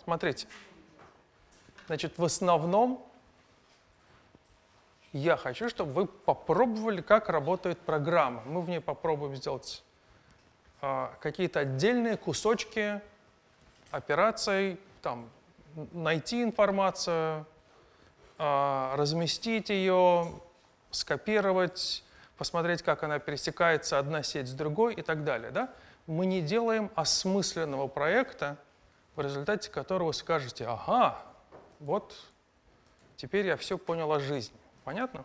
Смотрите. Значит, в основном я хочу, чтобы вы попробовали, как работает программа. Мы в ней попробуем сделать какие-то отдельные кусочки операций, там, найти информацию, разместить ее, скопировать, посмотреть, как она пересекается одна сеть с другой и так далее. Да? Мы не делаем осмысленного проекта, в результате которого скажете: ага, вот теперь я все понял о жизни. Понятно?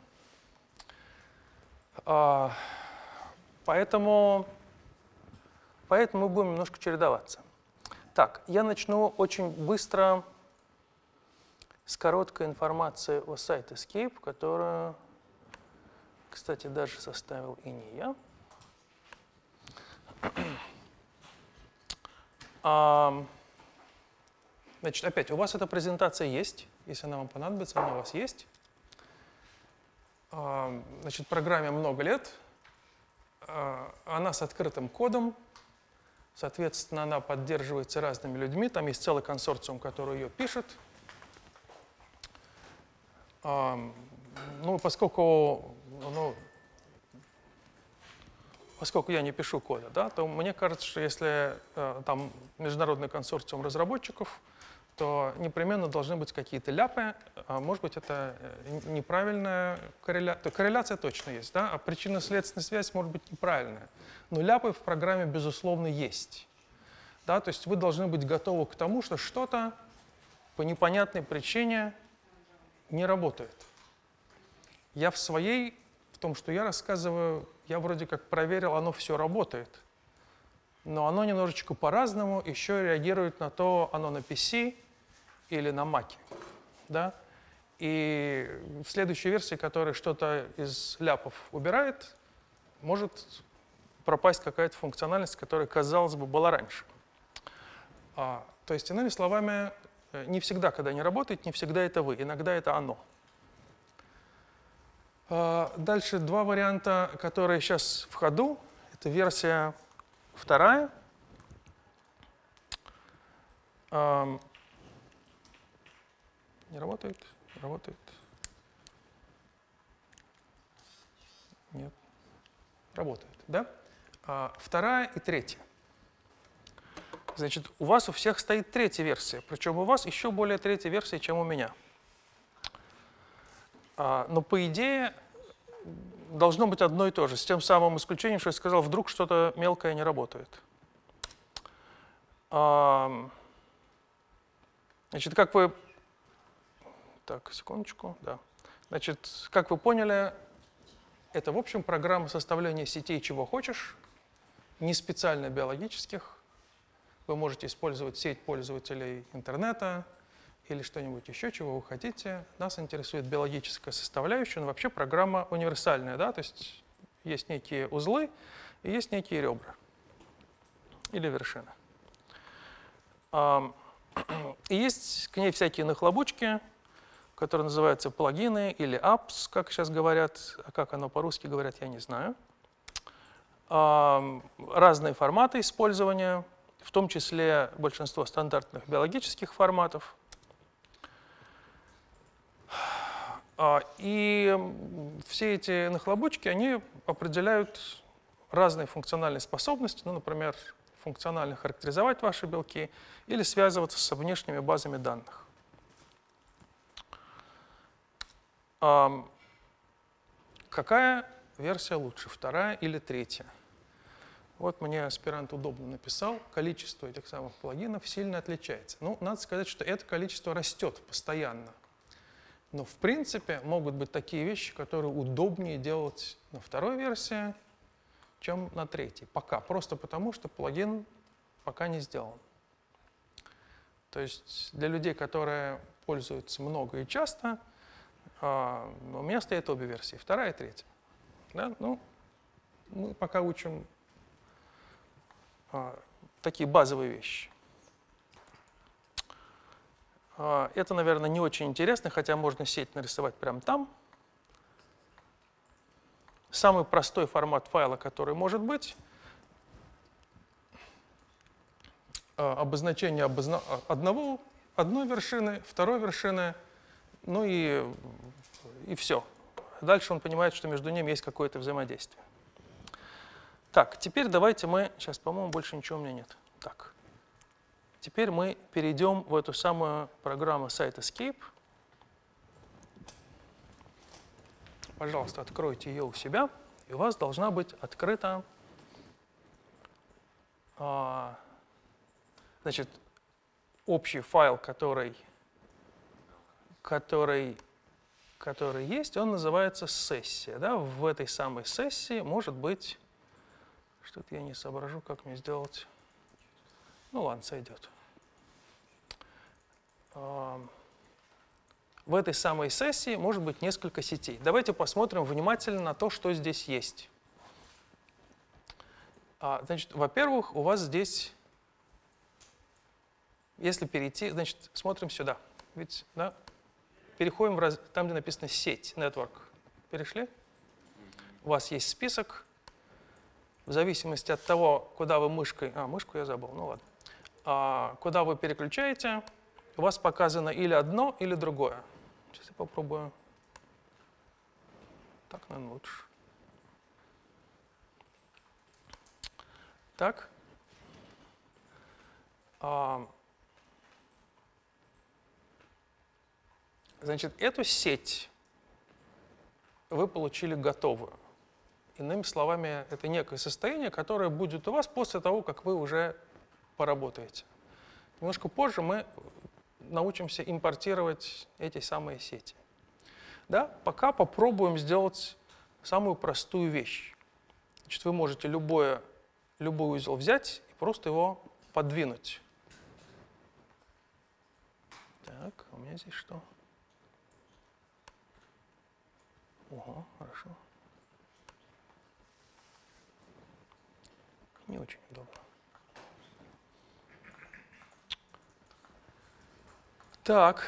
Поэтому мы будем немножко чередоваться. Так, я начну очень быстро с короткой информации о сайте Escape, которую, кстати, даже составил и не я. Значит, опять, у вас эта презентация есть, если она вам понадобится, она у вас есть. Значит, программе много лет, она с открытым кодом, соответственно, она поддерживается разными людьми, там есть целый консорциум, который ее пишет. Ну, поскольку я не пишу кода, да, то мне кажется, что если там международный консорциум разработчиков, то непременно должны быть какие-то ляпы, может быть, это неправильная корреляция. Корреляция точно есть, да, а причинно-следственная связь может быть неправильная. Но ляпы в программе, безусловно, есть. Да, то есть вы должны быть готовы к тому, что что-то по непонятной причине не работает. Я в том, что я рассказываю, я вроде как проверил, оно все работает. Но оно немножечко по-разному еще реагирует на то, оно на PC или на Mac. Да? И в следующей версии, которая что-то из ляпов убирает, может пропасть какая-то функциональность, которая, казалось бы, была раньше. То есть, иными словами, не всегда, когда не работает, не всегда это вы, иногда это оно. Дальше два варианта, которые сейчас в ходу. Это версия 2. Не работает? Работает. Нет. Работает, да? 2 и 3. Значит, у вас у всех стоит 3-я версия, причем у вас еще более 3-я версия, чем у меня. Но по идее должно быть одно и то же, с тем самым исключением, что я сказал, вдруг что-то мелкое не работает. Значит, как вы... Так, секундочку, да. Значит, как вы поняли, это, в общем, программа составления сетей чего хочешь, не специально биологических. Вы можете использовать сеть пользователей интернета или что-нибудь еще, чего вы хотите. Нас интересует биологическая составляющая, но вообще программа универсальная, да, то есть есть некие узлы и есть некие ребра или вершины. И есть к ней всякие нахлобучки, которые называются плагины или apps, как сейчас говорят, а как оно по-русски говорят, я не знаю. Разные форматы использования, в том числе большинство стандартных биологических форматов. И все эти нахлобучки, они определяют разные функциональные способности, ну, например, функционально характеризовать ваши белки или связываться со внешними базами данных. Какая версия лучше, 2 или 3? Вот мне аспирант удобно написал, количество этих самых плагинов сильно отличается. Ну, надо сказать, что это количество растет постоянно. Но, в принципе, могут быть такие вещи, которые удобнее делать на 2-й версии, чем на 3-й. Пока. Просто потому, что плагин пока не сделан. То есть для людей, которые пользуются много и часто, у меня стоят обе версии, 2 и 3. Да? Ну, мы пока учим такие базовые вещи. Это, наверное, не очень интересно, хотя можно сеть нарисовать прямо там. Самый простой формат файла, который может быть, обозначение одного одной вершины, второй вершины, ну и все. Дальше он понимает, что между ними есть какое-то взаимодействие. Так, теперь давайте мы... Сейчас, по-моему, больше ничего у меня нет. Так. Теперь мы перейдем в эту самую программу Site Escape. Пожалуйста, откройте ее у себя, и у вас должна быть открыта, значит, общий файл, который есть, он называется сессия. Да? В этой самой сессии может быть... Что-то я не соображу, как мне сделать. Ну ладно, сойдет. В этой самой сессии может быть несколько сетей. Давайте посмотрим внимательно на то, что здесь есть. Значит, во-первых, у вас здесь, если перейти, значит, смотрим сюда. Видите, да? Переходим там, где написано сеть, network. Перешли? У вас есть список. В зависимости от того, куда вы мышкой... мышку я забыл, ну ладно. Куда вы переключаете, у вас показано или одно, или другое. Сейчас я попробую. Так, наверное, лучше. Так. Значит, эту сеть вы получили готовую. Иными словами, это некое состояние, которое будет у вас после того, как вы уже поработаете. Немножко позже мы научимся импортировать эти самые сети. Да? Пока попробуем сделать самую простую вещь. Значит, вы можете любой узел взять и просто его подвинуть. Так, у меня здесь что? Ого, хорошо. Не очень удобно. Так,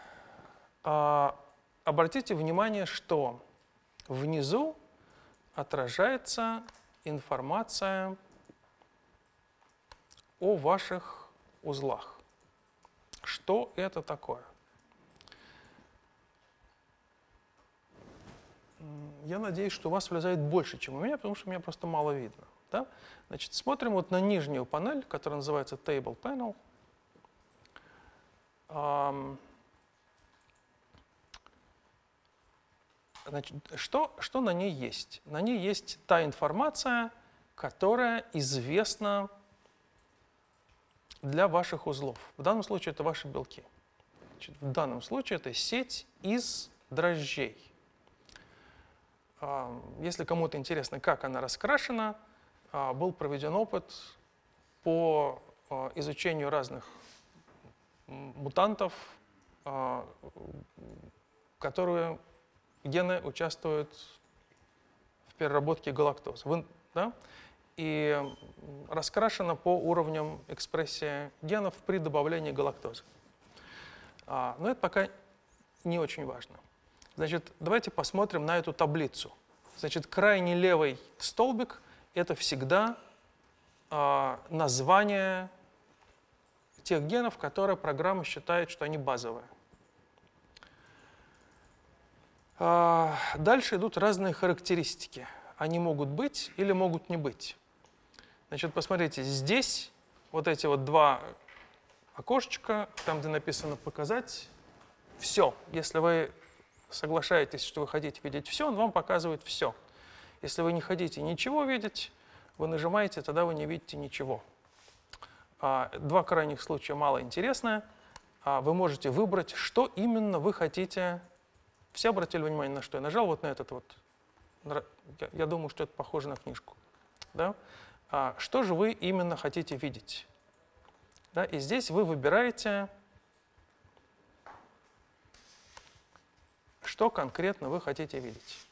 обратите внимание, что внизу отражается информация о ваших узлах. Что это такое? Я надеюсь, что у вас влезает больше, чем у меня, потому что меня просто мало видно. Да? Значит, смотрим вот на нижнюю панель, которая называется Table Panel. Значит, что на ней есть? На ней есть та информация, которая известна для ваших узлов. В данном случае это ваши белки. Значит, в данном случае это сеть из дрожжей. Если кому-то интересно, как она раскрашена, был проведен опыт по изучению разных мутантов, которые гены участвуют в переработке галактозы. Да? И раскрашено по уровням экспрессии генов при добавлении галактозы. Но это пока не очень важно. Значит, давайте посмотрим на эту таблицу. Значит, крайне левый столбик — это всегда название тех генов, которые программа считает, что они базовые. Дальше идут разные характеристики. Они могут быть или могут не быть. Значит, посмотрите, здесь вот эти вот два окошечка, там, где написано «Показать», все. Если вы соглашаетесь, что вы хотите видеть все, он вам показывает все. Если вы не хотите ничего видеть, вы нажимаете, тогда вы не видите ничего. Два крайних случая мало интересные. Вы можете выбрать, что именно вы хотите. Все обратили внимание, на что я нажал? Вот на этот вот. Я думаю, что это похоже на книжку. Да? Что же вы именно хотите видеть? Да? И здесь вы выбираете, что конкретно вы хотите видеть.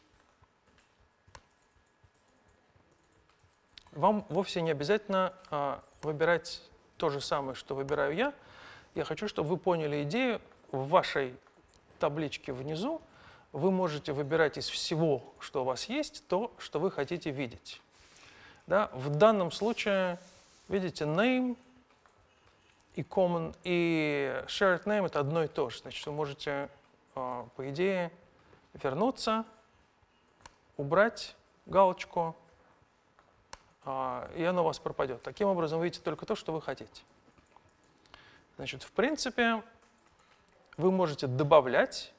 Вам вовсе не обязательно выбирать то же самое, что выбираю я. Я хочу, чтобы вы поняли идею. В вашей табличке внизу вы можете выбирать из всего, что у вас есть, то, что вы хотите видеть. Да? В данном случае, видите, name и common, и shared name — это одно и то же. Значит, вы можете, по идее, вернуться, убрать галочку, и оно у вас пропадет. Таким образом, вы видите только то, что вы хотите. Значит, в принципе, вы можете добавлять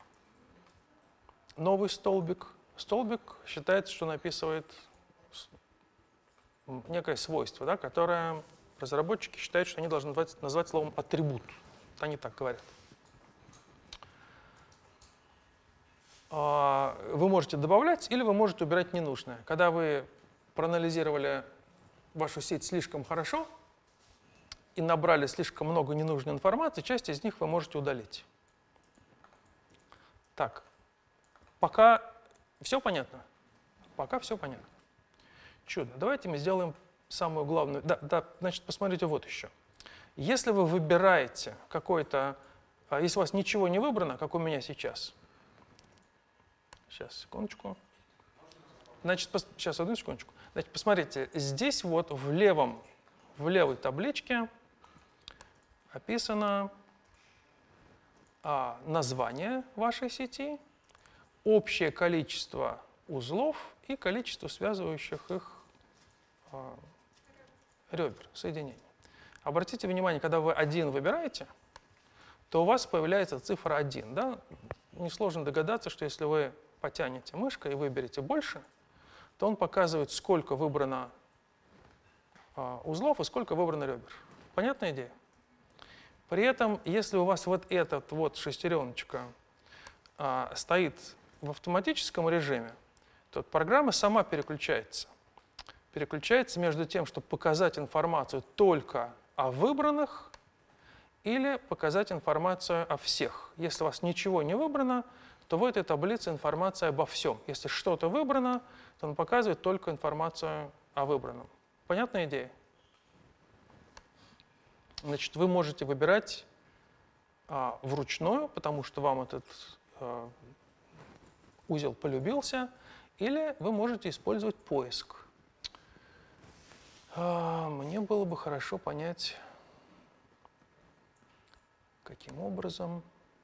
новый столбик. Столбик считается, что он описывает некое свойство, да, которое разработчики считают, что они должны назвать словом атрибут. Они так говорят. Вы можете добавлять или вы можете убирать ненужное. Когда вы проанализировали вашу сеть слишком хорошо и набрали слишком много ненужной информации, часть из них вы можете удалить. Так, пока все понятно? Пока все понятно. Чудо. Давайте мы сделаем самую главную. Да, значит, посмотрите вот еще. Если вы выбираете какой-то, если у вас ничего не выбрано, как у меня сейчас. Сейчас, секундочку. Значит, сейчас, одну секундочку. Значит, посмотрите, здесь вот в левой табличке описано название вашей сети, общее количество узлов и количество связывающих их ребер, соединений. Обратите внимание, когда вы 1 выбираете, то у вас появляется цифра 1. Да? Несложно догадаться, что если вы потянете мышкой и выберете больше, то он показывает, сколько выбрано узлов и сколько выбрано ребер. Понятная идея? При этом, если у вас вот этот вот шестереночка стоит в автоматическом режиме, то программа сама переключается. Переключается между тем, чтобы показать информацию только о выбранных или показать информацию о всех. Если у вас ничего не выбрано, то в этой таблице информация обо всем. Если что-то выбрано, то он показывает только информацию о выбранном. Понятная идея? Значит, вы можете выбирать вручную, потому что вам этот узел полюбился, или вы можете использовать поиск. Мне было бы хорошо понять, каким образом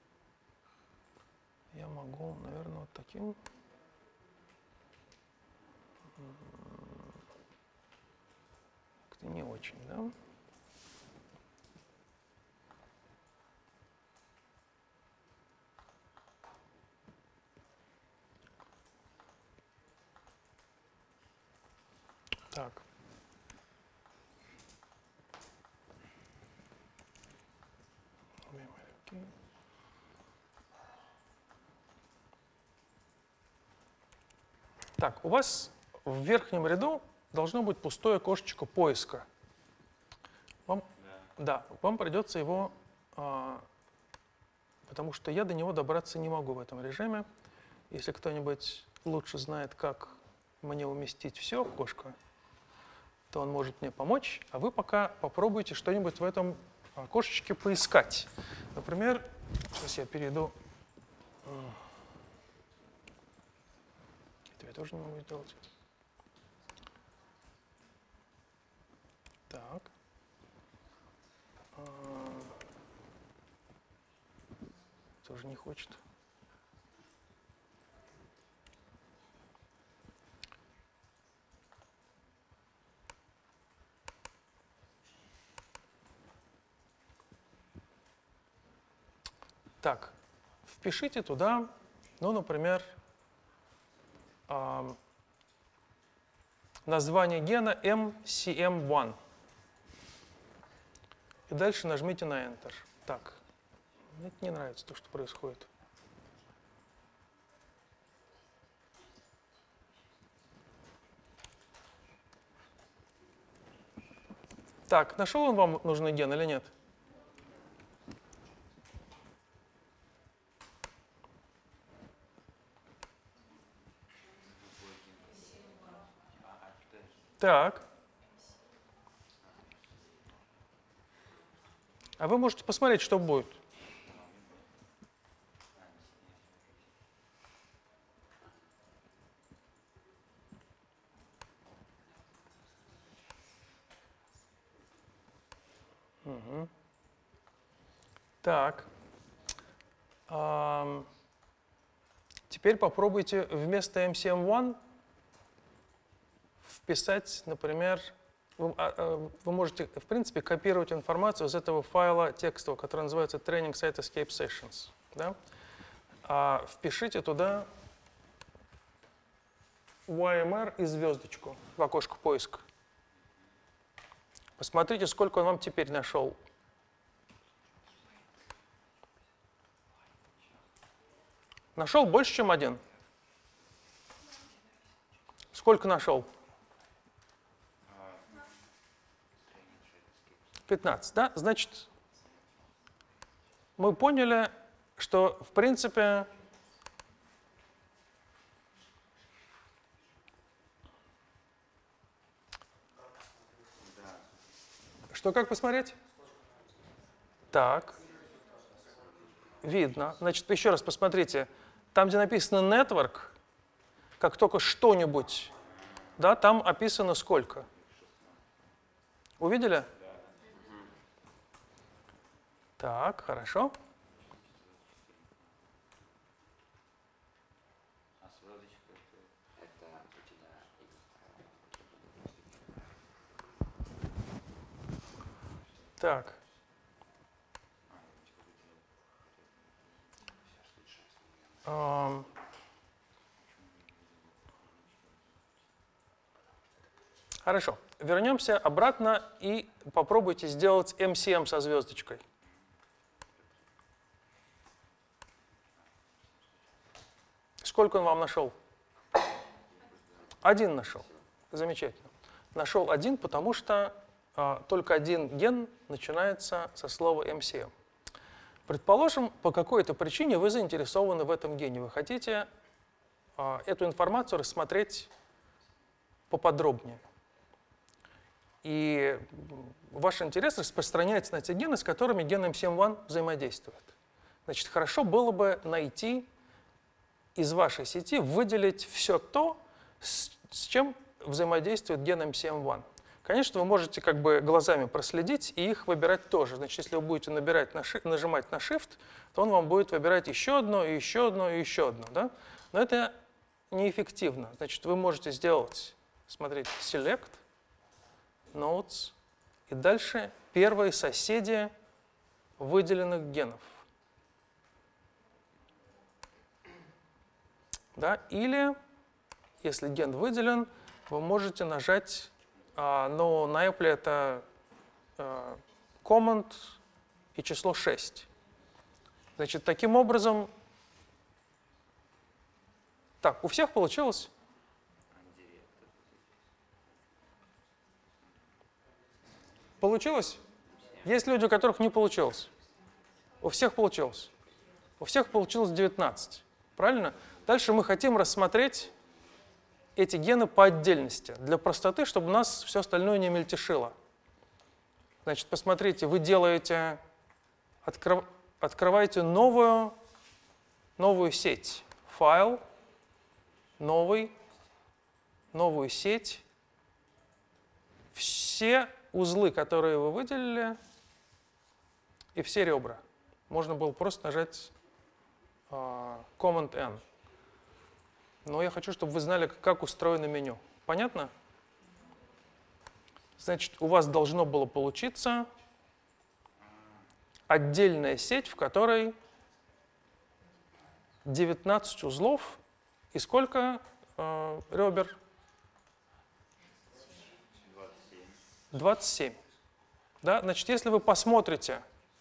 я могу, наверное, вот таким. Это не очень, да? Так. Так, у вас в верхнем ряду должно быть пустое окошечко поиска. Вам придется его, потому что я до него добраться не могу в этом режиме. Если кто-нибудь лучше знает, как мне уместить все окошко, то он может мне помочь, а вы пока попробуйте что-нибудь в этом окошечке поискать. Например, сейчас я перейду. Это я тоже не могу сделать. Так. Тоже не хочет. Так, впишите туда, ну, например, название гена MCM1. И дальше нажмите на Enter. Так, мне не нравится то, что происходит. Так, нашел он вам нужный ген или нет? Так. А вы можете посмотреть, что будет. Угу. Так. Теперь попробуйте вместо MCM1 вписать, например, вы можете, в принципе, копировать информацию из этого файла текстового, который называется Training Site Escape Sessions. Да? Впишите туда YMR и звездочку в окошко поиска. Посмотрите, сколько он вам теперь нашел. Нашел больше, чем один? Сколько нашел? 15, да? Значит, мы поняли, что, в принципе, что, как посмотреть? Так. Видно. Значит, еще раз посмотрите. Там, где написано network, как только что-нибудь, да, там описано сколько. Увидели? Так, хорошо. Так. Хорошо. Вернемся обратно и попробуйте сделать MCM со звездочкой. Сколько он вам нашел? Один нашел. Замечательно. Нашел один, потому что только один ген начинается со слова MCM. Предположим, по какой-то причине вы заинтересованы в этом гене. Вы хотите эту информацию рассмотреть поподробнее. И ваш интерес распространяется на те гены, с которыми ген MCM1 взаимодействует. Значит, хорошо было бы найти из вашей сети, выделить все то, с чем взаимодействует ген MCM1. Конечно, вы можете как бы глазами проследить и их выбирать тоже. Значит, если вы будете нажимать на Shift, то он вам будет выбирать еще одно, и еще одно, и еще одно. Да? Но это неэффективно. Значит, вы можете сделать, смотрите, Select, Nodes, и дальше первые соседи выделенных генов. Да? Или, если ген выделен, вы можете нажать, но на Apple это Command и число 6. Значит, таким образом... Так, у всех получилось? Получилось? Есть люди, у которых не получилось. У всех получилось. У всех получилось 19. Правильно? Дальше мы хотим рассмотреть эти гены по отдельности, для простоты, чтобы нас все остальное не мельтешило. Значит, посмотрите, вы делаете, открываете новую сеть. Файл, новую сеть. Все узлы, которые вы выделили, и все ребра. Можно было просто нажать Command-N. Но я хочу, чтобы вы знали, как устроено меню. Понятно? Значит, у вас должно было получиться отдельная сеть, в которой 19 узлов и сколько ребер? 27. Да? Значит, если вы посмотрите,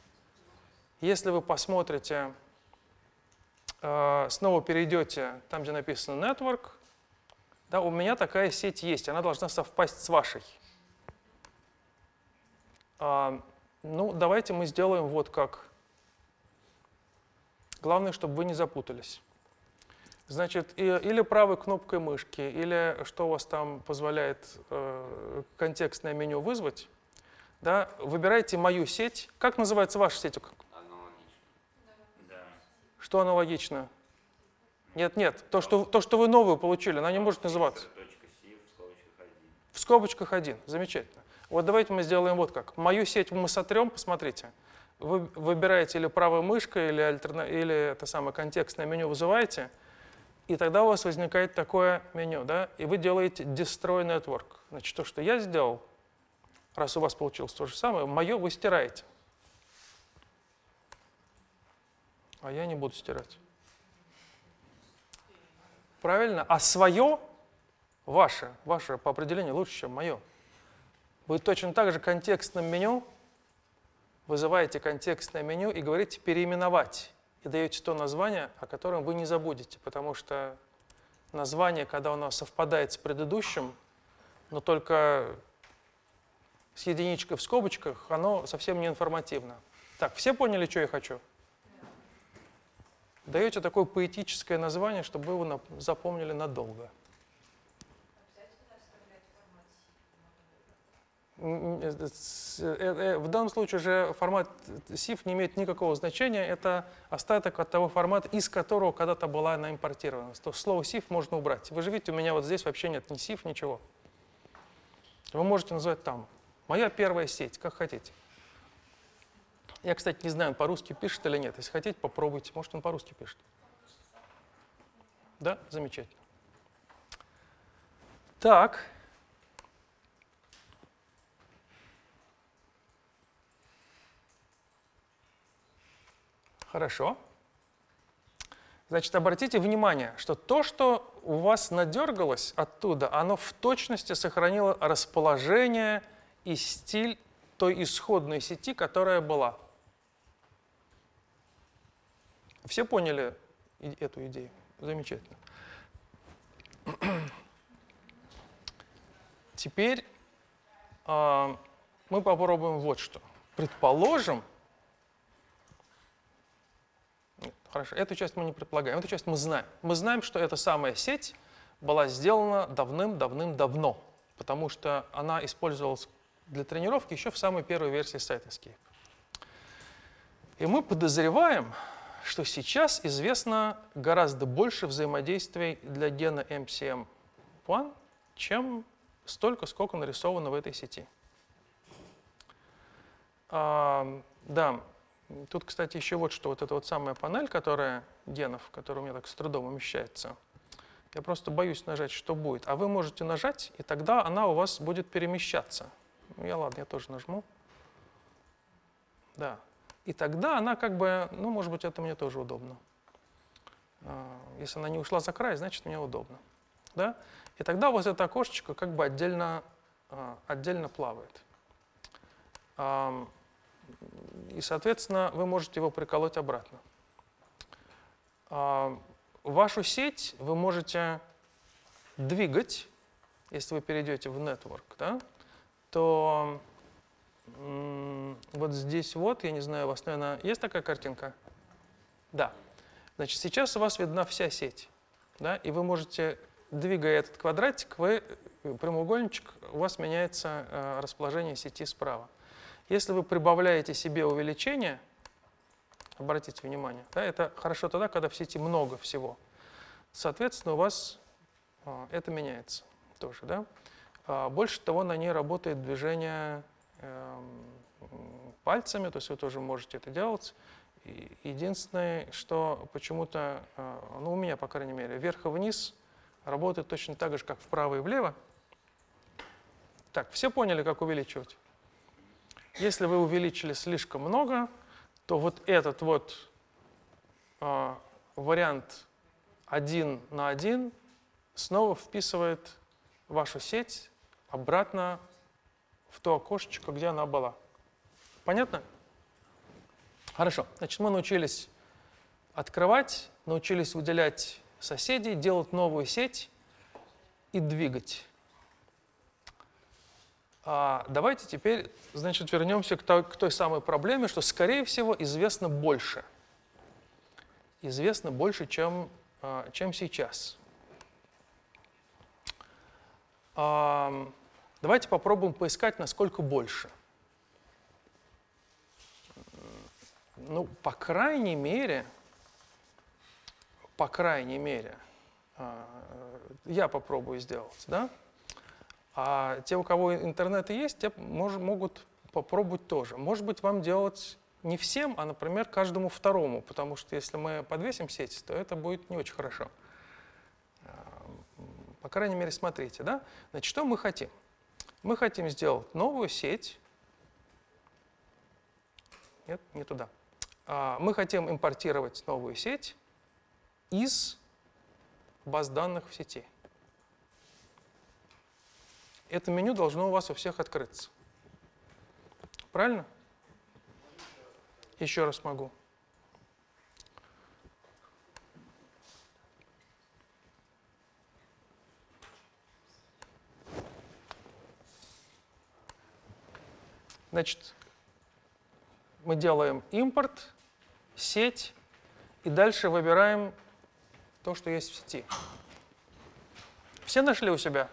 снова перейдете там, где написано Network, да, у меня такая сеть есть, она должна совпасть с вашей. Ну, давайте мы сделаем вот как. Главное, чтобы вы не запутались. Значит, или правой кнопкой мышки, или что у вас там позволяет контекстное меню вызвать, да, выбирайте мою сеть. Как называется ваша сеть? Что аналогично? Нет. То, что вы новую получили, она не может называться. В скобочках 1. Замечательно. Вот давайте мы сделаем вот как. Мою сеть мы сотрем, посмотрите. вы выбираете или правой мышкой, или это самое контекстное меню вызываете, и тогда у вас возникает такое меню, да, и вы делаете Destroy Network. Значит, то, что я сделал, раз у вас получилось то же самое, мое вы стираете. А я не буду стирать. Правильно? А свое, ваше по определению лучше, чем мое. Вы точно так же контекстным меню вызываете контекстное меню и говорите переименовать. И даете то название, о котором вы не забудете. Потому что название, когда оно совпадает с предыдущим, но только с единичкой в скобочках, оно совсем не информативно. Так, все поняли, что я хочу? Даете такое поэтическое название, чтобы вы его запомнили надолго. В данном случае уже формат SIF не имеет никакого значения. Это остаток от того формата, из которого когда-то была она импортирована. То слово SIF можно убрать. Вы же видите, у меня вот здесь вообще нет ни SIF, ничего. Вы можете назвать там «Моя первая сеть», как хотите. Я, кстати, не знаю, он по-русски пишет или нет. Если хотите, попробуйте. Может, он по-русски пишет. Да? Замечательно. Так. Хорошо. Значит, обратите внимание, что то, что у вас надергалось оттуда, оно в точности сохранило расположение и стиль той исходной сети, которая была. Все поняли эту идею? Замечательно. Теперь мы попробуем вот что. Предположим, хорошо, эту часть мы не предполагаем, эту часть мы знаем. Мы знаем, что эта самая сеть была сделана давным-давным-давно, потому что она использовалась для тренировки еще в самой первой версии сайта Escape. И мы подозреваем, что сейчас известно гораздо больше взаимодействий для гена MCM1, чем столько, сколько нарисовано в этой сети. Да. Тут, кстати, еще вот что, вот эта вот самая панель, которая генов, которая у меня так с трудом умещается. Я просто боюсь нажать, что будет. А вы можете нажать, и тогда она у вас будет перемещаться. Ну, ладно, я тоже нажму. Да. И тогда она как бы, ну, может быть, это мне тоже удобно. Если она не ушла за край, значит, мне удобно. Да? И тогда у вас это окошечко как бы отдельно плавает. И, соответственно, вы можете его приколоть обратно. Вашу сеть вы можете двигать, если вы перейдете в Network, да, то вот здесь вот, я не знаю, у вас, наверное, есть такая картинка? Да. Значит, сейчас у вас видна вся сеть, да, и вы можете, двигая этот квадратик, прямоугольничек, у вас меняется расположение сети справа. Если вы прибавляете себе увеличение, обратите внимание, да, это хорошо тогда, когда в сети много всего. Соответственно, у вас это меняется тоже. Да? Больше того, на ней работает движение пальцами, то есть вы тоже можете это делать. Единственное, что почему-то, ну у меня, по крайней мере, вверх и вниз работает точно так же, как вправо и влево. Так, все поняли, как увеличивать? Если вы увеличили слишком много, то вот этот вот вариант 1 на 1 снова вписывает вашу сеть обратно в то окошечко, где она была. Понятно? Хорошо. Значит, мы научились открывать, научились выделять соседей, делать новую сеть и двигать. Давайте теперь, значит, вернемся к той самой проблеме, что, скорее всего, известно больше. Известно больше, чем сейчас. Давайте попробуем поискать, насколько больше. Ну, по крайней мере, я попробую сделать, да? А те, у кого интернет есть, те могут попробовать тоже. Может быть, вам делать не всем, а, например, каждому второму, потому что если мы подвесим сеть, то это будет не очень хорошо. По крайней мере, смотрите, да? Значит, что мы хотим? Мы хотим сделать новую сеть. Нет, не туда. Мы хотим импортировать новую сеть из баз данных в сети. Это меню должно у вас у всех открыться. Правильно? Еще раз могу. Значит, мы делаем импорт, сеть, и дальше выбираем то, что есть в сети. Все нашли у себя?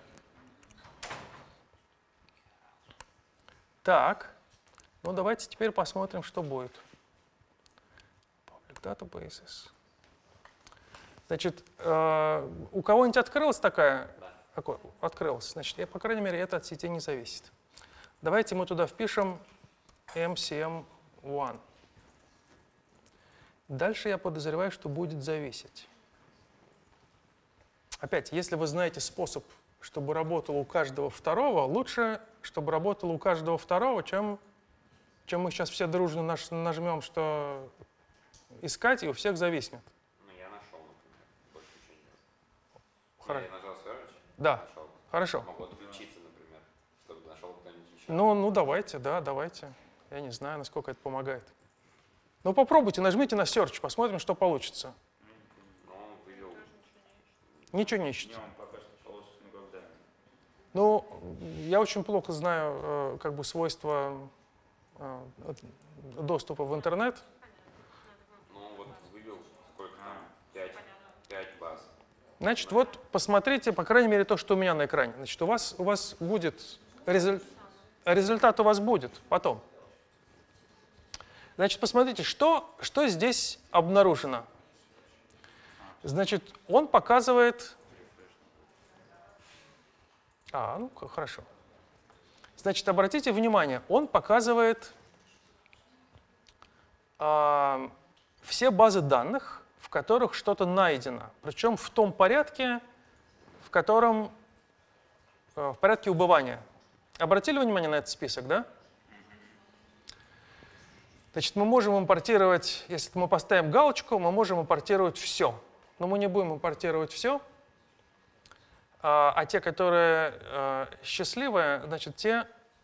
Так, ну давайте теперь посмотрим, что будет. Public databases. Значит, у кого-нибудь открылась такая? Да. Открылась. Значит, по крайней мере, это от сети не зависит. Давайте мы туда впишем MCM1. Дальше я подозреваю, что будет зависеть. Опять, если вы знаете способ, чтобы работало у каждого второго, лучше, чтобы работало у каждого второго, чем мы сейчас все дружно нажмем, что искать, и у всех зависнет. Ну, я нашел, например. Больше ничего не делал. Хорошо. Я нажал search. Да. Нашел. Хорошо. Могу отключиться, например, чтобы нашел кто-нибудь еще. Ну, давайте, да, давайте. Я не знаю, насколько это помогает. Ну, попробуйте, нажмите на search, посмотрим, что получится. Ну, он вывел. Ничего не ищете. Не, он пока что полностью никогда. Ну, я очень плохо знаю как бы свойства доступа в интернет. Ну, вот вывел сколько там? 5 баз. Значит, вот посмотрите, по крайней мере, то, что у меня на экране. Значит, у вас будет результат у вас будет потом. Значит, посмотрите, что здесь обнаружено. Значит, он показывает... ну хорошо. Значит, обратите внимание, он показывает все базы данных, в которых что-то найдено. Причем в том порядке, в котором... в порядке убывания. Обратили внимание на этот список, да? Значит, мы можем импортировать, если мы поставим галочку, мы можем импортировать все. Но мы не будем импортировать все. А те, которые счастливые, значит, те...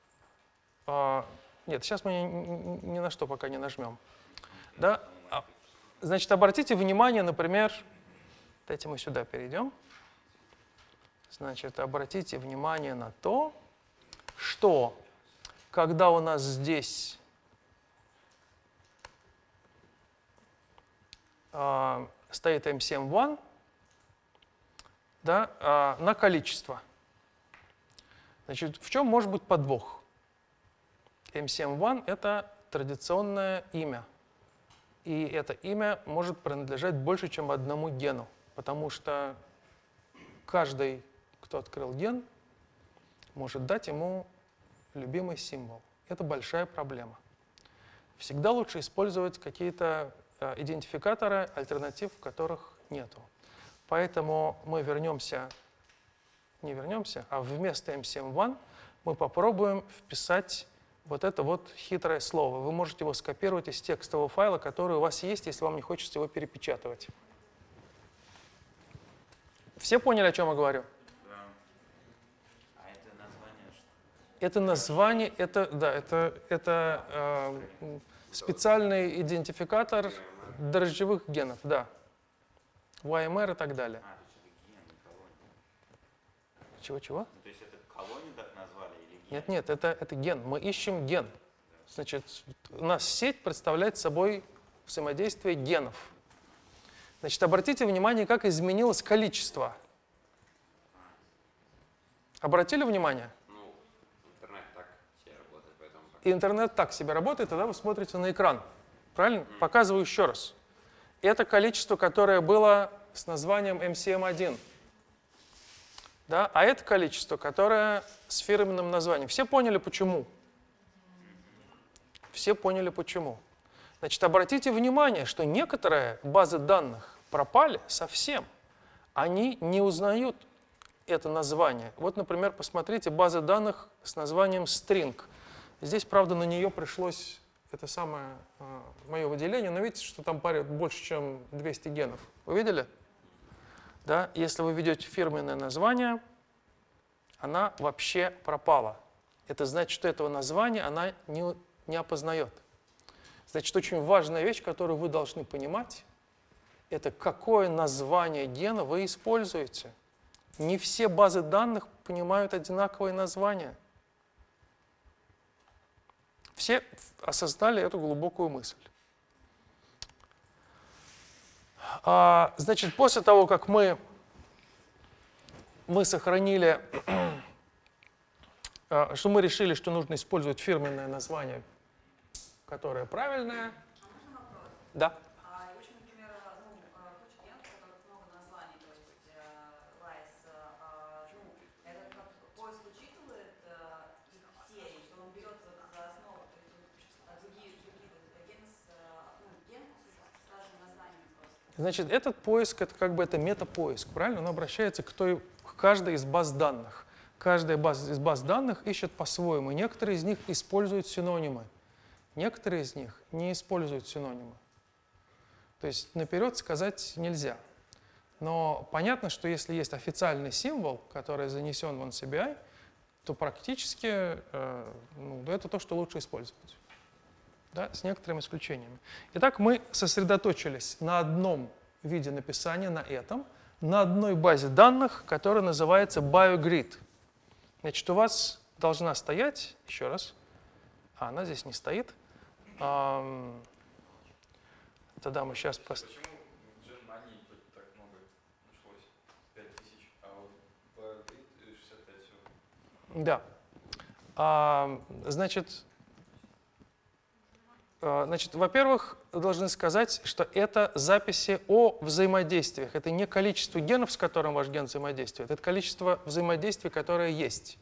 нет, сейчас мы ни на что пока не нажмем. Да? Значит, обратите внимание, например... Дайте мы сюда перейдем. Значит, обратите внимание на то, что когда у нас здесь стоит MCM1, да, на количество. Значит, в чем может быть подвох? MCM1 — это традиционное имя. И это имя может принадлежать больше, чем одному гену, потому что каждый, кто открыл ген, может дать ему любимый символ. Это большая проблема. Всегда лучше использовать какие-то идентификаторы, альтернатив которых нету. Поэтому мы не вернемся, а вместо MCM1 мы попробуем вписать вот это вот хитрое слово. Вы можете его скопировать из текстового файла, который у вас есть, если вам не хочется его перепечатывать. Все поняли, о чем я говорю? Да. А это название что? Это название, это специальный идентификатор дрожжевых генов, да. YMR и так далее. А, то есть это ген, не колония. Чего-чего? Ну, то есть это колонию так назвали или ген? Нет, это ген. Мы ищем ген. Значит, у нас сеть представляет собой взаимодействие генов. Значит, обратите внимание, как изменилось количество. Обратили внимание? Ну, интернет так себе работает, поэтому... И интернет так себе работает, тогда вы смотрите на экран. Правильно? Показываю еще раз. Это количество, которое было с названием MCM1. Да? А это количество, которое с фирменным названием. Все поняли, почему? Все поняли, почему. Значит, обратите внимание, что некоторые базы данных пропали совсем. Они не узнают это название. Вот, например, посмотрите базы данных с названием string. Здесь, правда, на нее пришлось это самое мое выделение, но видите, что там больше, чем 200 генов. Вы видели? Да? Если вы ведете фирменное название, она вообще пропала. Это значит, что этого названия она не опознает. Значит, очень важная вещь, которую вы должны понимать, это какое название гена вы используете. Не все базы данных понимают одинаковые названия. Все осознали эту глубокую мысль. Значит, после того, как мы сохранили, что мы решили, что нужно использовать фирменное название, которое правильное. А можно вопрос? Да. Очень, например, куча генов, у которых много названий, то есть лайс, это как поиск учитывает их все, и что он берет за основу, то есть другие гены с разными названиями просто. Значит, этот поиск, это как бы это метапоиск, правильно? Он обращается к каждой из баз данных. Каждая из баз данных ищет по-своему. Некоторые из них используют синонимы. Некоторые из них не используют синонимы. То есть наперед сказать нельзя. Но понятно, что если есть официальный символ, который занесен в NCBI, то практически это то, что лучше использовать. Да, с некоторыми исключениями. Итак, мы сосредоточились на одном виде написания, на одной базе данных, которая называется BioGrid. Значит, у вас должна стоять, еще раз, она здесь не стоит. Тогда мы сейчас Почему в Германии так много нашлось? 5000, а вот BioGrid 65 всего. Да. Значит, во-первых, должны сказать, что это записи о взаимодействиях. Это не количество генов, с которым ваш ген взаимодействует, это количество взаимодействий, которое есть.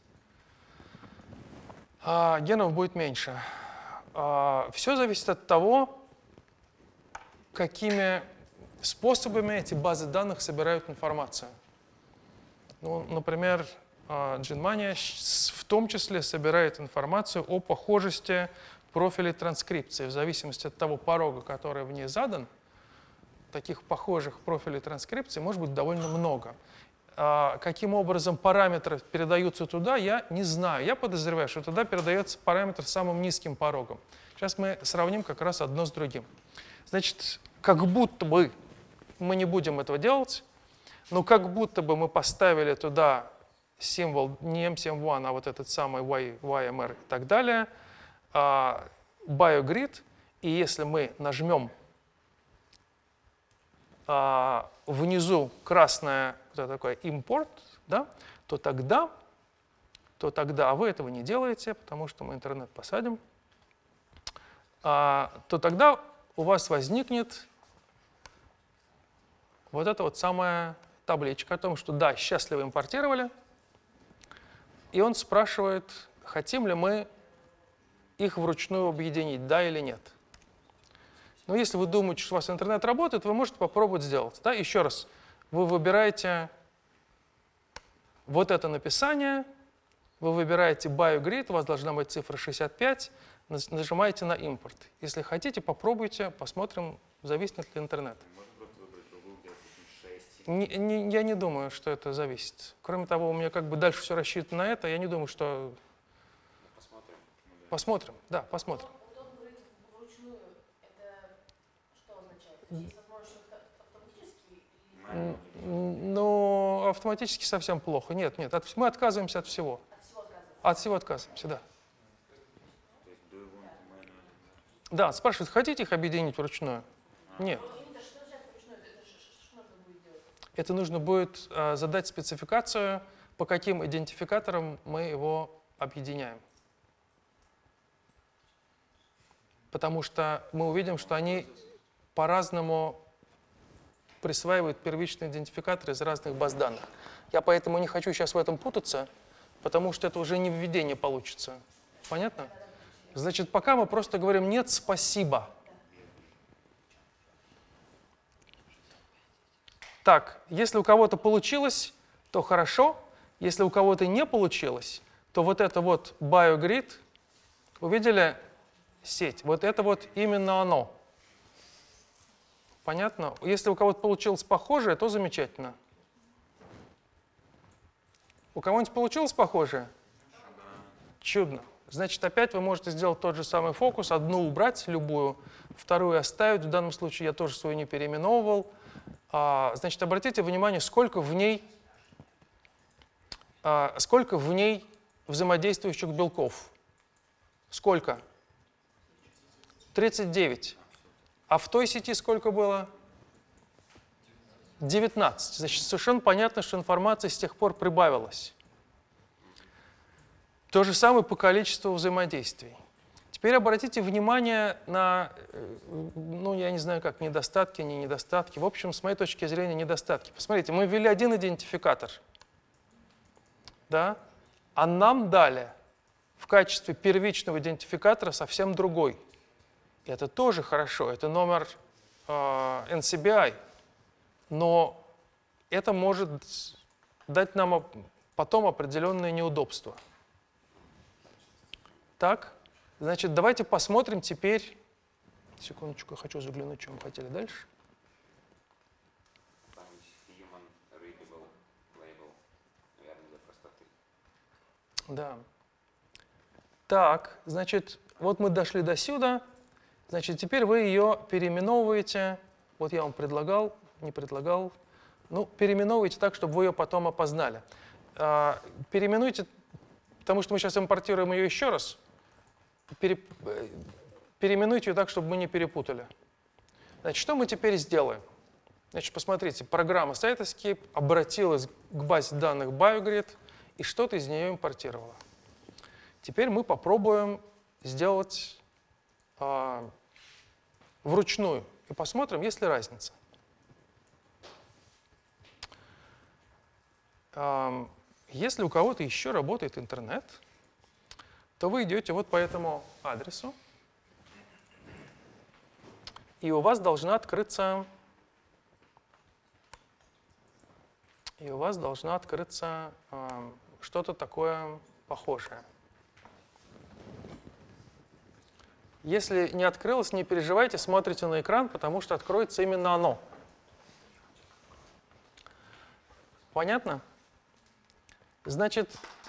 Генов будет меньше. Все зависит от того, какими способами эти базы данных собирают информацию. Ну, например, GenMania в том числе собирает информацию о похожести профилей транскрипции. В зависимости от того порога, который в ней задан, таких похожих профилей транскрипции может быть довольно много. Каким образом параметры передаются туда, я не знаю. Я подозреваю, что туда передается параметр с самым низким порогом. Сейчас мы сравним как раз одно с другим. Значит, как будто бы мы не будем этого делать, но как будто бы мы поставили туда символ не M71, а вот этот самый YMR и так далее, BioGrid, и если мы нажмем внизу красное вот такое import, да, то тогда, а вы этого не делаете, потому что мы интернет посадим, то тогда у вас возникнет вот эта вот самая табличка о том, что да, счастливо импортировали, и он спрашивает, хотим ли мы их вручную объединить, да или нет. Но если вы думаете, что у вас интернет работает, вы можете попробовать сделать. Да? Еще раз, вы выбираете вот это написание, вы выбираете BioGrid, у вас должна быть цифра 65, нажимаете на импорт. Если хотите, попробуйте, посмотрим, зависнет ли интернет. Можно просто выбрать другую, где 6. Я не думаю, что это зависит. Кроме того, у меня как бы дальше все рассчитано на это, я не думаю, что... Посмотрим. Посмотрим, да, посмотрим. Вот он говорит вручную, это что означает? Есть возможность, что это автоматически? Ну, автоматически совсем плохо. Нет, мы отказываемся от всего. От всего отказывается? От всего отказываемся, да. То есть do you want manual? Да, спрашивают, хотите их объединить вручную? Нет. Именно что означает вручную? Это что нужно будет делать? Это нужно будет задать спецификацию, по каким идентификаторам мы его объединяем. Потому что мы увидим, что они по-разному присваивают первичные идентификаторы из разных баз данных. Я поэтому не хочу сейчас в этом путаться, потому что это уже не введение получится. Понятно? Значит, пока мы просто говорим «нет, спасибо». Так, если у кого-то получилось, то хорошо. Если у кого-то не получилось, то вот это вот BioGrid, увидели сеть? Вот это вот именно оно. Понятно? Если у кого-то получилось похожее, то замечательно. У кого-нибудь получилось похожее? Чудно. Значит, опять вы можете сделать тот же самый фокус. Одну убрать, любую, вторую оставить. В данном случае я тоже свою не переименовывал. Значит, обратите внимание, сколько в ней взаимодействующих белков. Сколько? 39. А в той сети сколько было? 19. Значит, совершенно понятно, что информация с тех пор прибавилась. То же самое по количеству взаимодействий. Теперь обратите внимание на, ну, я не знаю как, недостатки, не недостатки. В общем, с моей точки зрения, недостатки. Посмотрите, мы ввели один идентификатор, да? А нам дали в качестве первичного идентификатора совсем другой. И это тоже хорошо, это номер NCBI. Но это может дать нам потом определенные неудобства. Так, значит, давайте посмотрим теперь. Секундочку, я хочу заглянуть, что мы хотели дальше. Да. Так, значит, вот мы дошли до сюда. Значит, теперь вы ее переименовываете. Вот я вам предлагал, не предлагал. Ну, переименовывайте так, чтобы вы ее потом опознали. Переименуйте, потому что мы сейчас импортируем ее еще раз. Переименуйте ее так, чтобы мы не перепутали. Значит, что мы теперь сделаем? Значит, посмотрите, программа Cytoscape обратилась к базе данных BioGrid и что-то из нее импортировала. Теперь мы попробуем сделать вручную и посмотрим, есть ли разница. Если у кого-то еще работает интернет, то вы идете вот по этому адресу, и у вас должна открыться, что-то такое похожее. Если не открылось, не переживайте, смотрите на экран, потому что откроется именно оно. Понятно? Значит,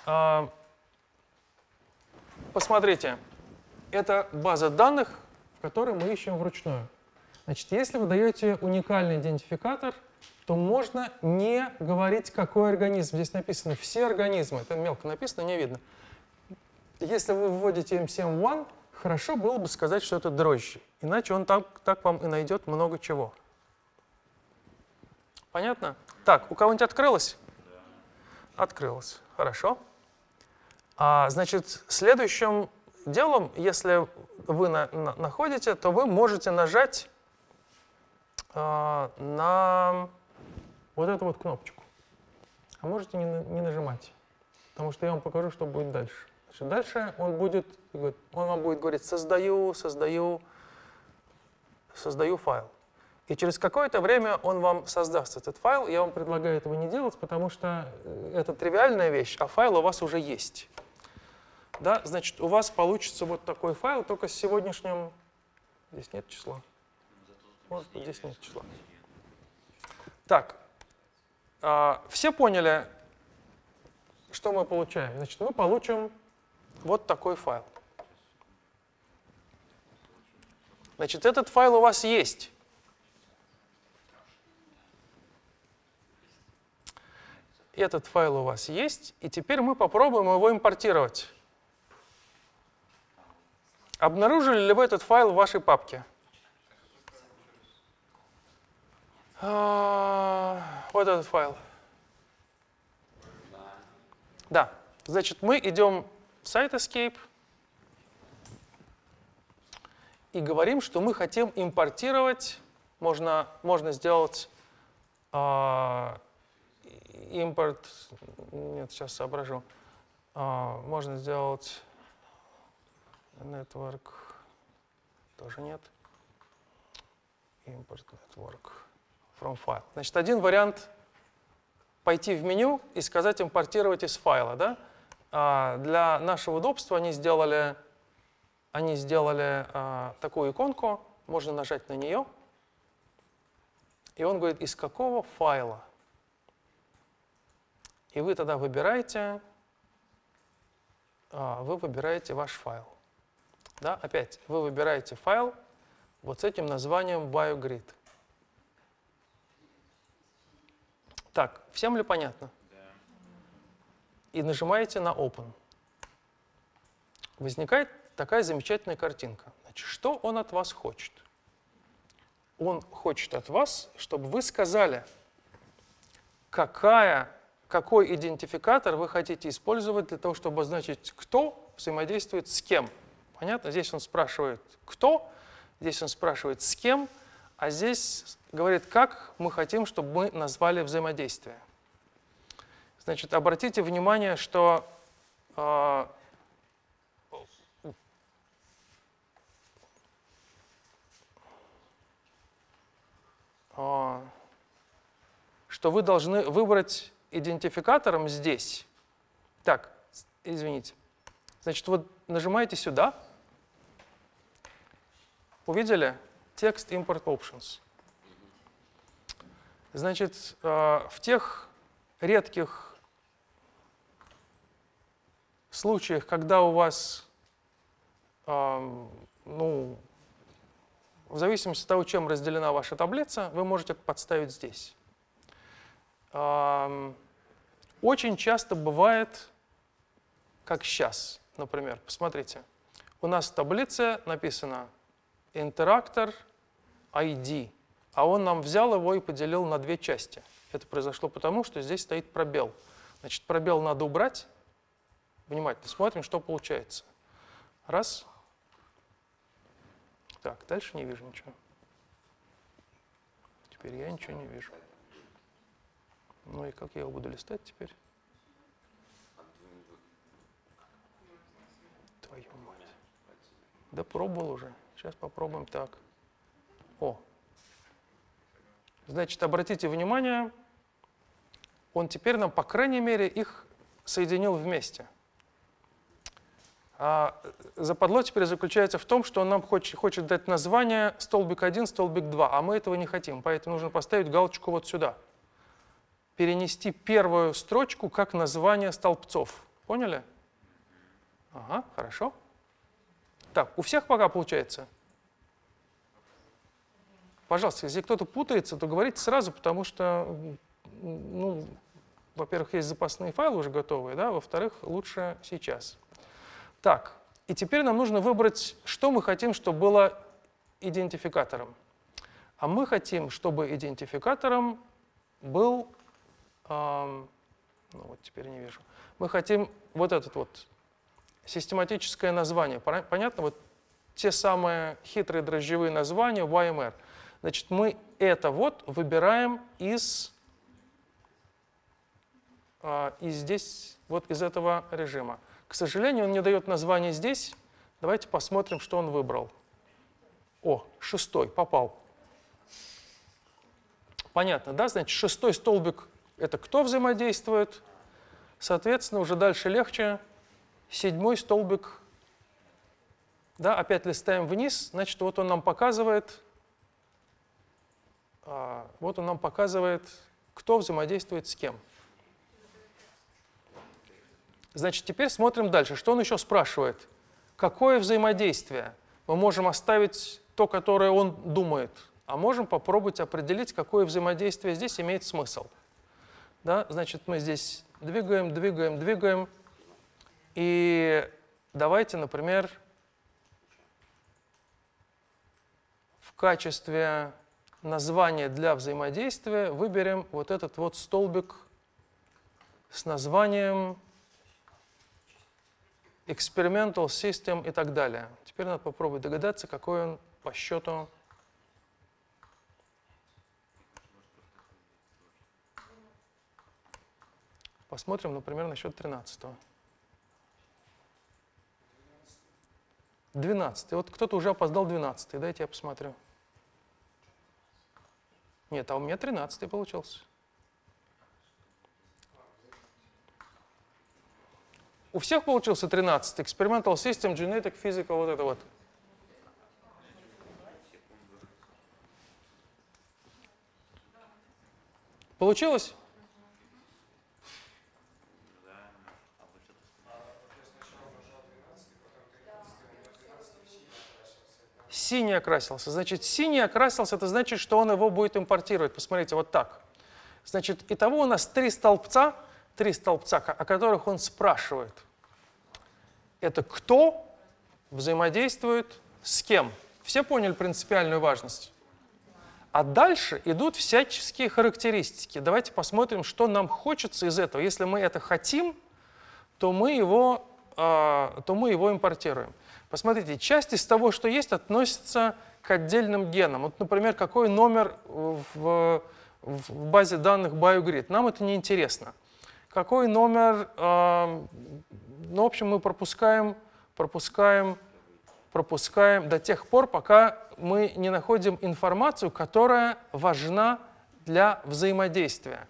посмотрите, это база данных, которую мы ищем вручную. Значит, если вы даете уникальный идентификатор, то можно не говорить, какой организм. Здесь написано все организмы. Это мелко написано, не видно. Если вы вводите MCM1, хорошо было бы сказать, что это дрожжи. Иначе он так вам и найдет много чего. Понятно? Так, у кого-нибудь открылось? Да. Открылось. Хорошо. Значит, следующим делом, если вы находите, то вы можете нажать на вот эту вот кнопочку. А можете не нажимать, потому что я вам покажу, что будет дальше. Значит, дальше он вам будет говорить: создаю файл. И через какое-то время он вам создаст этот файл. Я вам предлагаю этого не делать, потому что это тривиальная вещь, а файл у вас уже есть. Да? Значит, у вас получится вот такой файл, только с сегодняшним... Здесь нет числа. Вот здесь нет числа. Так, все поняли, что мы получаем? Значит, мы получим вот такой файл. Значит, этот файл у вас есть. Этот файл у вас есть, и теперь мы попробуем его импортировать. Обнаружили ли вы этот файл в вашей папке? Вот этот файл. Да. Значит, мы идем в Cytoscape и говорим, что мы хотим импортировать. Можно сделать импорт. Нет, сейчас соображу. Можно сделать network. Тоже нет. Импорт network. from file. Значит, один вариант пойти в меню и сказать импортировать из файла. Да? Для нашего удобства они сделали такую иконку, можно нажать на нее, и он говорит, из какого файла. И вы тогда выбираете ваш файл. Да? Опять, вы выбираете файл вот с этим названием BioGrid. Так, всем ли понятно? Да. И нажимаете на Open. Возникает такая замечательная картинка. Значит, что он от вас хочет? Он хочет от вас, чтобы вы сказали, какой идентификатор вы хотите использовать для того, чтобы обозначить, кто взаимодействует с кем. Понятно? Здесь он спрашивает «кто», здесь он спрашивает «с кем», а здесь говорит, как мы хотим, чтобы мы назвали взаимодействие. Значит, обратите внимание, что вы должны выбрать идентификатором здесь. Так, извините. Значит, вот нажимаете сюда. Увидели? Text Import Options. Значит, в тех редких случаях, когда у вас, в зависимости от того, чем разделена ваша таблица, вы можете это подставить здесь. Очень часто бывает, как сейчас, например, посмотрите, у нас в таблице написано Interactor ID, а он нам взял его и поделил на две части. Это произошло потому, что здесь стоит пробел. Значит, пробел надо убрать. Внимательно смотрим, что получается. Раз. Так, дальше не вижу ничего. Теперь я ничего не вижу. Ну и как я его буду листать теперь? Твою мать. Да пробовал уже. Сейчас попробуем так. О. Значит, обратите внимание, он теперь нам, по крайней мере, их соединил вместе. Западло теперь заключается в том, что он нам хочет дать название столбик 1, столбик 2, а мы этого не хотим, поэтому нужно поставить галочку вот сюда. Перенести первую строчку как название столбцов. Поняли? Ага, хорошо. Так, у всех пока получается? Пожалуйста, если кто-то путается, то говорите сразу, потому что, во-первых, есть запасные файлы уже готовые, да, во-вторых, лучше сейчас. Так, и теперь нам нужно выбрать, что мы хотим, чтобы было идентификатором. А мы хотим, чтобы идентификатором был, вот теперь не вижу, мы хотим вот этот вот систематическое название. Понятно? Вот те самые хитрые дрожжевые названия YMR. Значит, мы это вот выбираем из здесь, вот из этого режима. К сожалению, он не дает название здесь. Давайте посмотрим, что он выбрал. О, 6 попал. Понятно, да? Значит, 6 столбик — это кто взаимодействует. Соответственно, уже дальше легче. 7 столбик, да, опять листаем вниз. Значит, вот он нам показывает, кто взаимодействует с кем. Значит, теперь смотрим дальше. Что он еще спрашивает? Какое взаимодействие? Мы можем оставить то, которое он думает, а можем попробовать определить, какое взаимодействие здесь имеет смысл. Да? Значит, мы здесь двигаем, двигаем, двигаем. И давайте, например, в качестве названия для взаимодействия выберем вот этот вот столбик с названием Experimental System и так далее. Теперь надо попробовать догадаться, какой он по счету. Посмотрим, например, на счет 13-го. 12-й. Вот кто-то уже опоздал 12-й. Дайте я посмотрю. Нет, а у меня 13 получился. У всех получился 13. Experimental System, Genetic, Physical, вот это вот. Получилось? Синий окрасился. Значит, синий окрасился, это значит, что он его будет импортировать. Посмотрите, вот так. Значит, итого у нас три столбца, о которых он спрашивает. Это кто взаимодействует с кем. Все поняли принципиальную важность? А дальше идут всяческие характеристики. Давайте посмотрим, что нам хочется из этого. Если мы это хотим, то мы его импортируем. Посмотрите, часть из того, что есть, относится к отдельным генам. Вот, например, какой номер в базе данных BioGrid. Нам это не интересно. Какой номер, ну, в общем, мы пропускаем до тех пор, пока мы не находим информацию, которая важна для взаимодействия.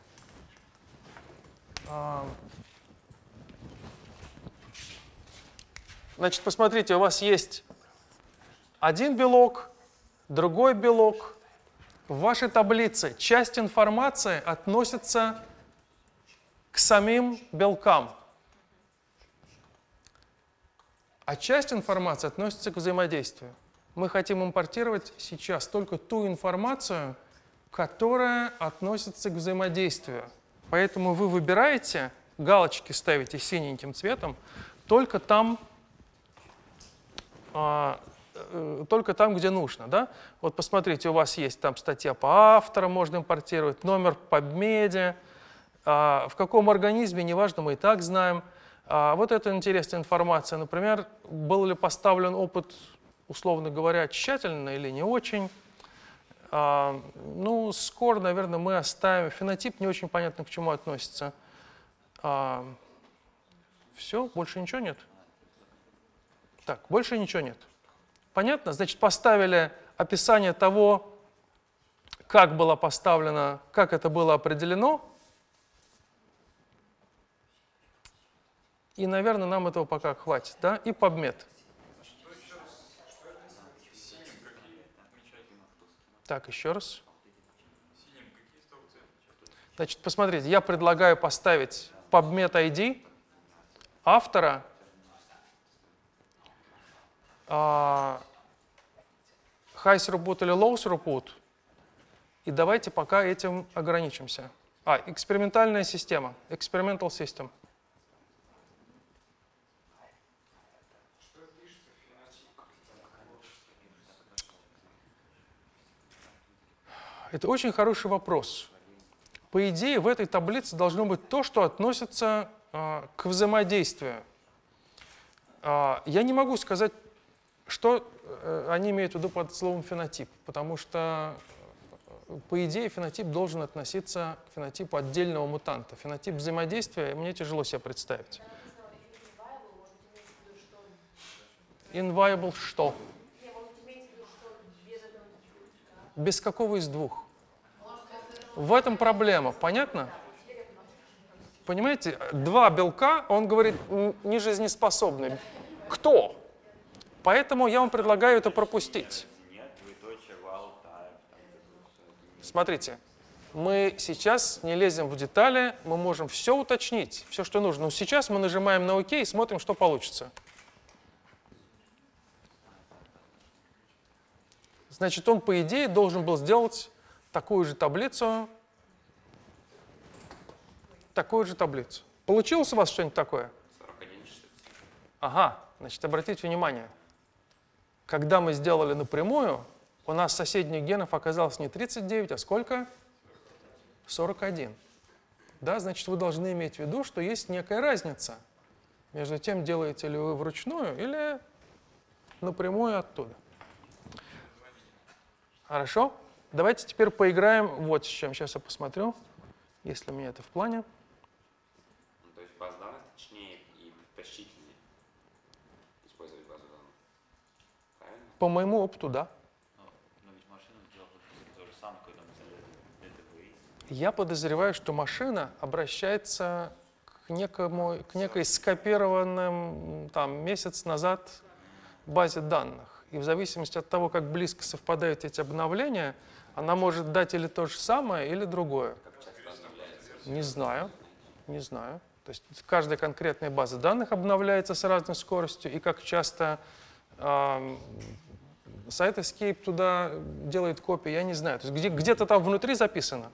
Значит, посмотрите, у вас есть один белок, другой белок. В вашей таблице часть информации относится к самим белкам, а часть информации относится к взаимодействию. Мы хотим импортировать сейчас только ту информацию, которая относится к взаимодействию. Поэтому вы выбираете, галочки ставите синеньким цветом, только там, где нужно. Да? Вот посмотрите, у вас есть там статья по авторам, можно импортировать, номер по PubMed, в каком организме, неважно, мы и так знаем. Вот это интересная информация. Например, был ли поставлен опыт, условно говоря, тщательно или не очень. Ну, скоро, наверное, мы оставим. Фенотип не очень понятно, к чему относится. Все, больше ничего нет? Так, больше ничего нет. Понятно? Значит, поставили описание того, как было поставлено, как это было определено. И, наверное, нам этого пока хватит. Да? И PubMed. Так, еще раз. Значит, посмотрите, я предлагаю поставить PubMed ID, автора, high throughput или low throughput, и давайте пока этим ограничимся. Экспериментальная система, experimental system. Это очень хороший вопрос. По идее, в этой таблице должно быть то, что относится к взаимодействию. Я не могу сказать, что они имеют в виду под словом фенотип, потому что, по идее, фенотип должен относиться к фенотипу отдельного мутанта. Фенотип взаимодействия мне тяжело себе представить. Inviable что? Без какого из двух? В этом проблема, понятно? Понимаете, два белка, он говорит, не жизнеспособны. Кто? Поэтому я вам предлагаю это пропустить. Смотрите, мы сейчас не лезем в детали, мы можем все уточнить, все, что нужно. Но сейчас мы нажимаем на ОК и смотрим, что получится. Значит, он, по идее, должен был сделать такую же таблицу. Получилось у вас что-нибудь такое? 41,67. Ага, значит, обратите внимание. Когда мы сделали напрямую, у нас соседних генов оказалось не 39, а сколько? 41. Да, значит, вы должны иметь в виду, что есть некая разница между тем, делаете ли вы вручную или напрямую оттуда. Хорошо? Давайте теперь поиграем вот с чем. Сейчас я посмотрю, если у меня это в плане. Ну, то есть база данных точнее и предпочтительнее использовать базу данных. Правильно? По моему опыту, да. Но ведь машина сделала то же самое, когда мы Я подозреваю, что машина обращается к некой скопированным там, месяц назад базе данных. И в зависимости от того, как близко совпадают эти обновления, она может дать или то же самое, или другое. Как часто обновляется? Не знаю, не знаю. То есть каждая конкретная база данных обновляется с разной скоростью, и как часто сайт Escape туда делает копии, я не знаю. То есть где-то там внутри записано.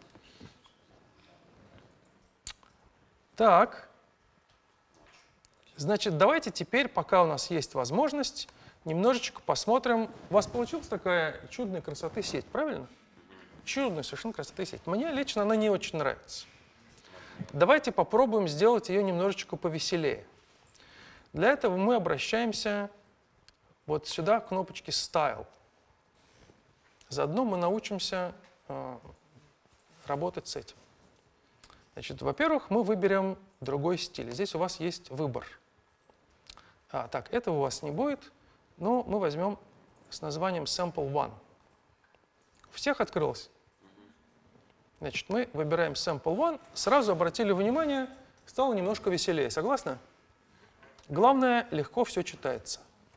Так, значит, давайте теперь, пока у нас есть возможность, немножечко посмотрим. У вас получилась такая чудная красоты сеть, правильно? Чудная совершенно красоты сеть. Мне лично она не очень нравится. Давайте попробуем сделать ее немножечко повеселее. Для этого мы обращаемся вот сюда, к кнопочке Style. Заодно мы научимся работать с этим. Значит, во-первых, мы выберем другой стиль. Здесь у вас есть выбор. Так, этого у вас не будет, но мы возьмем с названием Sample One. У всех открылось? Значит, мы выбираем Sample One. Сразу обратили внимание, стало немножко веселее. Согласны? Главное, легко все читается.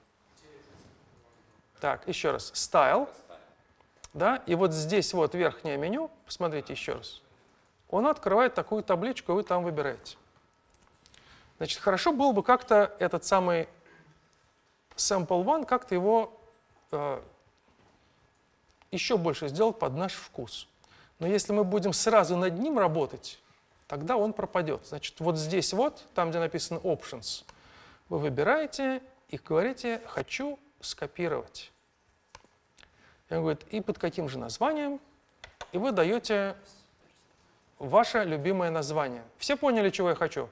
Так, еще раз. Style. Да? И вот здесь вот верхнее меню. Посмотрите еще раз. Он открывает такую табличку, и вы там выбираете. Значит, хорошо было бы как-то этот самый Sample One, как-то его еще больше сделать под наш вкус. Но если мы будем сразу над ним работать, тогда он пропадет. Значит, вот здесь вот, там, где написано Options, вы выбираете и говорите «хочу скопировать». И он говорит, и под каким же названием? И вы даете ваше любимое название. Все поняли, чего я хочу?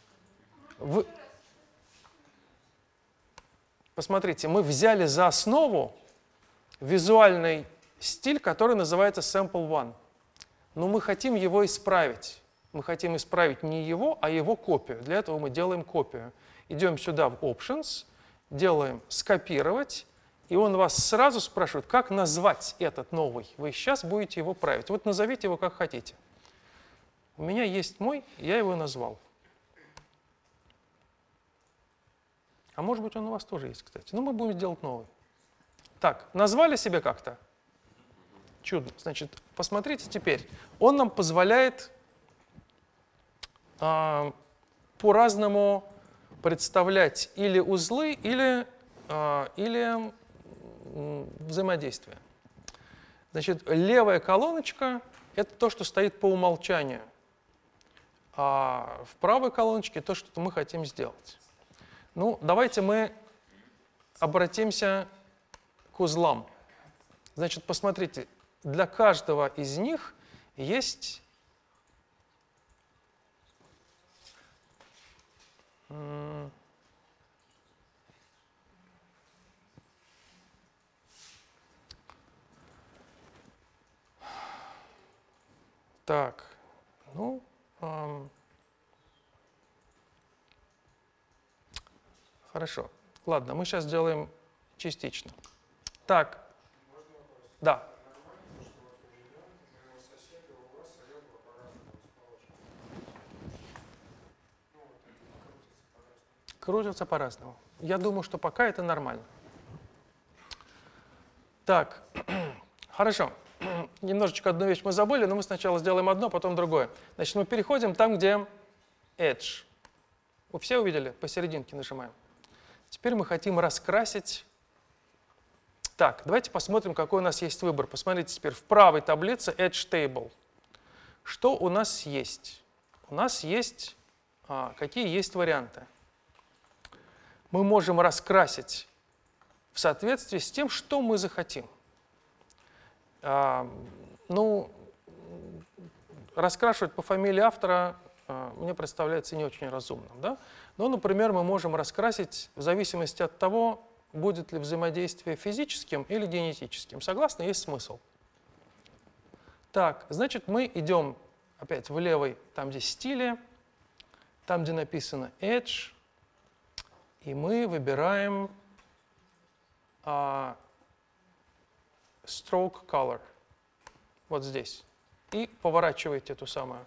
Посмотрите, мы взяли за основу визуальный стиль, который называется Sample One. Но мы хотим его исправить. Мы хотим исправить не его, а его копию. Для этого мы делаем копию. Идем сюда в Options, делаем «Скопировать», и он вас сразу спрашивает, как назвать этот новый. Вы сейчас будете его править. Вот назовите его как хотите. У меня есть мой, я его назвал. А может быть, он у вас тоже есть, кстати. Ну, мы будем делать новый. Так, назвали себе как-то? Чудно. Значит, посмотрите теперь. Он нам позволяет по-разному представлять или узлы, или взаимодействие. Значит, левая колоночка — это то, что стоит по умолчанию. А в правой колоночке то, что мы хотим сделать. Ну, давайте мы обратимся к узлам. Значит, посмотрите, для каждого из них есть так, ну, хорошо. Ладно, мы сейчас сделаем частично. Так, да. Крутятся по-разному. Я думаю, что пока это нормально. Так, хорошо. Немножечко одну вещь мы забыли, но мы сначала сделаем одно, потом другое. Значит, мы переходим там, где Edge. Вы все увидели? Посерединке нажимаем. Теперь мы хотим раскрасить. Так, давайте посмотрим, какой у нас есть выбор. Посмотрите теперь в правой таблице Edge Table. Что у нас есть? У нас есть, какие есть варианты? Мы можем раскрасить в соответствии с тем, что мы захотим. Ну, раскрашивать по фамилии автора мне представляется не очень разумным. Да? Но, например, мы можем раскрасить в зависимости от того, будет ли взаимодействие физическим или генетическим. Согласны? Есть смысл. Так, значит, мы идем опять в левый, там, где стили, там, где написано Edge, и мы выбираем Stroke Color. Вот здесь. и поворачиваете эту самую.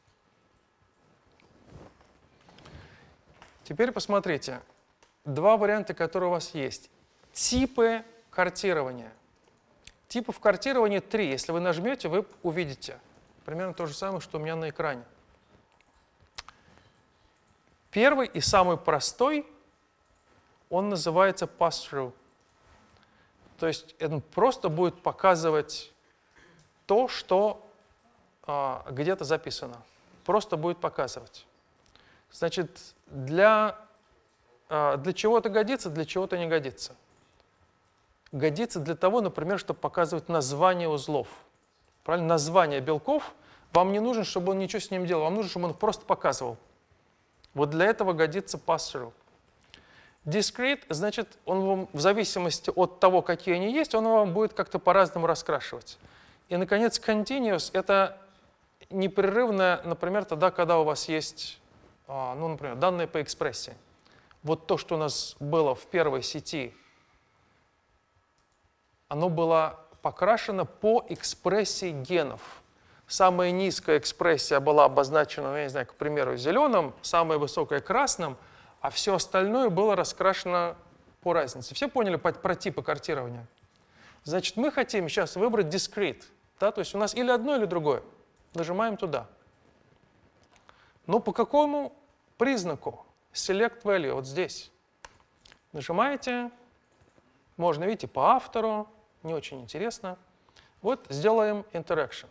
Теперь посмотрите. Два варианта, которые у вас есть. Типы картирования. Типов картирования 3. Если вы нажмете, вы увидите примерно то же самое, что у меня на экране. Первый и самый простой, он называется pass-through. То есть он просто будет показывать то, что где-то записано. Просто будет показывать. Значит, для чего-то годится, для чего-то не годится. Годится для того, например, чтобы показывать название узлов. Правильно? Название белков. Вам не нужно, чтобы он ничего с ним делал. Вам нужно, чтобы он просто показывал. Вот для этого годится pass-through. Discrete, значит, он вам, в зависимости от того, какие они есть, он вам будет как-то по-разному раскрашивать. И, наконец, continuous — это непрерывное, например, тогда, когда у вас есть, ну, например, данные по экспрессии. Вот то, что у нас было в первой сети, оно было покрашено по экспрессии генов. Самая низкая экспрессия была обозначена, я не знаю, к примеру, зеленым, самая высокая — красным, а все остальное было раскрашено по разнице. Все поняли про типы картирования? Значит, мы хотим сейчас выбрать discrete. Да? То есть у нас или одно, или другое. Нажимаем туда. Но по какому признаку? Select value, вот здесь. Нажимаете. Можно, видите, по автору. Не очень интересно. Вот сделаем interaction.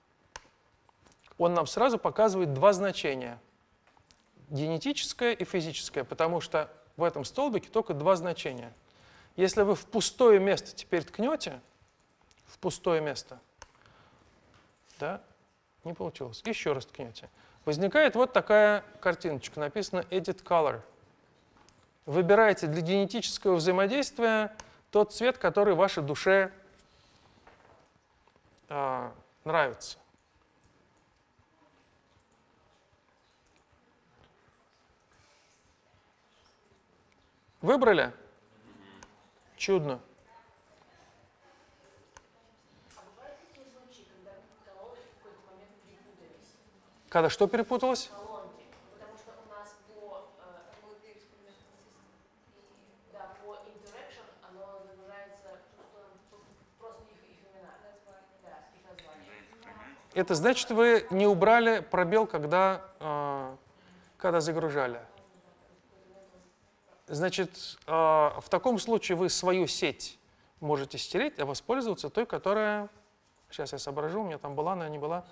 Он нам сразу показывает два значения. Генетическое и физическое, потому что в этом столбике только два значения. Если вы в пустое место теперь ткнете, в пустое место, да, не получилось, еще раз ткнете, возникает вот такая картиночка, написано Edit Color. Выбираете для генетического взаимодействия тот цвет, который вашей душе нравится. Выбрали? Чудно. А бывают такие случаи, когда колонки в какой-то момент перепутались? Когда что перепуталось? Колонки. Потому что у нас по interaction оно загружается, просто их имена. Да, их названия. Это значит, вы не убрали пробел, когда загружали. Значит, в таком случае вы свою сеть можете стереть, а воспользоваться той, которая... Сейчас я соображу, у меня там была, она не была.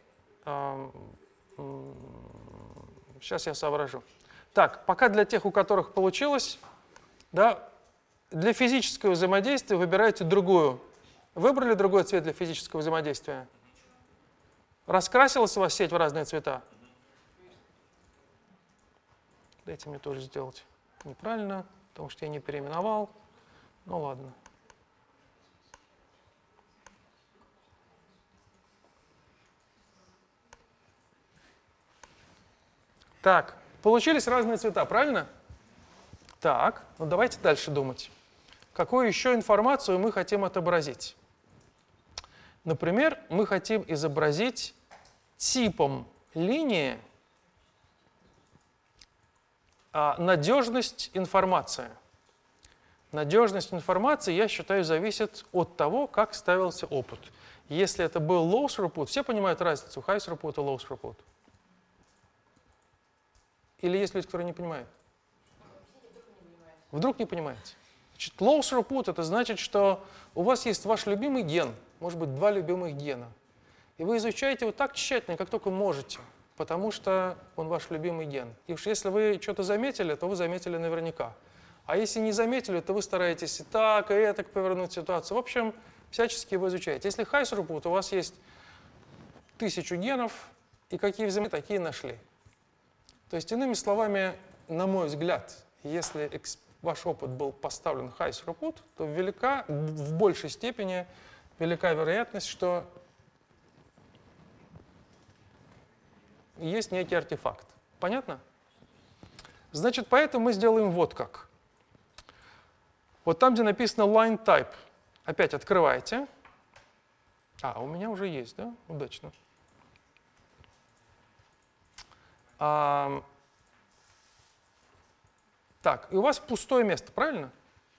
Сейчас я соображу. Так, пока для тех, у которых получилось, да, для физического взаимодействия выбирайте другую. Выбрали другой цвет для физического взаимодействия? Раскрасилась у вас сеть в разные цвета? Дайте мне тоже сделать. Неправильно, потому что я не переименовал. Ну ладно. Так, получились разные цвета, правильно? Так, ну давайте дальше думать. Какую еще информацию мы хотим отобразить? Например, мы хотим изобразить типом линии надежность информации. Надежность информации, я считаю, зависит от того, как ставился опыт. Если это был low throughput, все понимают разницу high throughput и low throughput? Или есть люди, которые не понимают? Вдруг не понимаете? Значит, low throughput — это значит, что у вас есть ваш любимый ген, может быть, два любимых гена. И вы изучаете его так тщательно, как только можете, потому что он ваш любимый ген. И уж если вы что-то заметили, то вы заметили наверняка. А если не заметили, то вы стараетесь и так повернуть ситуацию. В общем, всячески его изучаете. Если high throughput, у вас есть 1000 генов, и какие взаимодействия, такие нашли. То есть, иными словами, на мой взгляд, если ваш опыт был поставлен high throughput, то в большей степени велика вероятность, что есть некий артефакт. Понятно? Значит, поэтому мы сделаем вот как. Вот там, где написано line type, опять открываете. А, у меня уже есть, да? Удачно. Так, и у вас пустое место, правильно?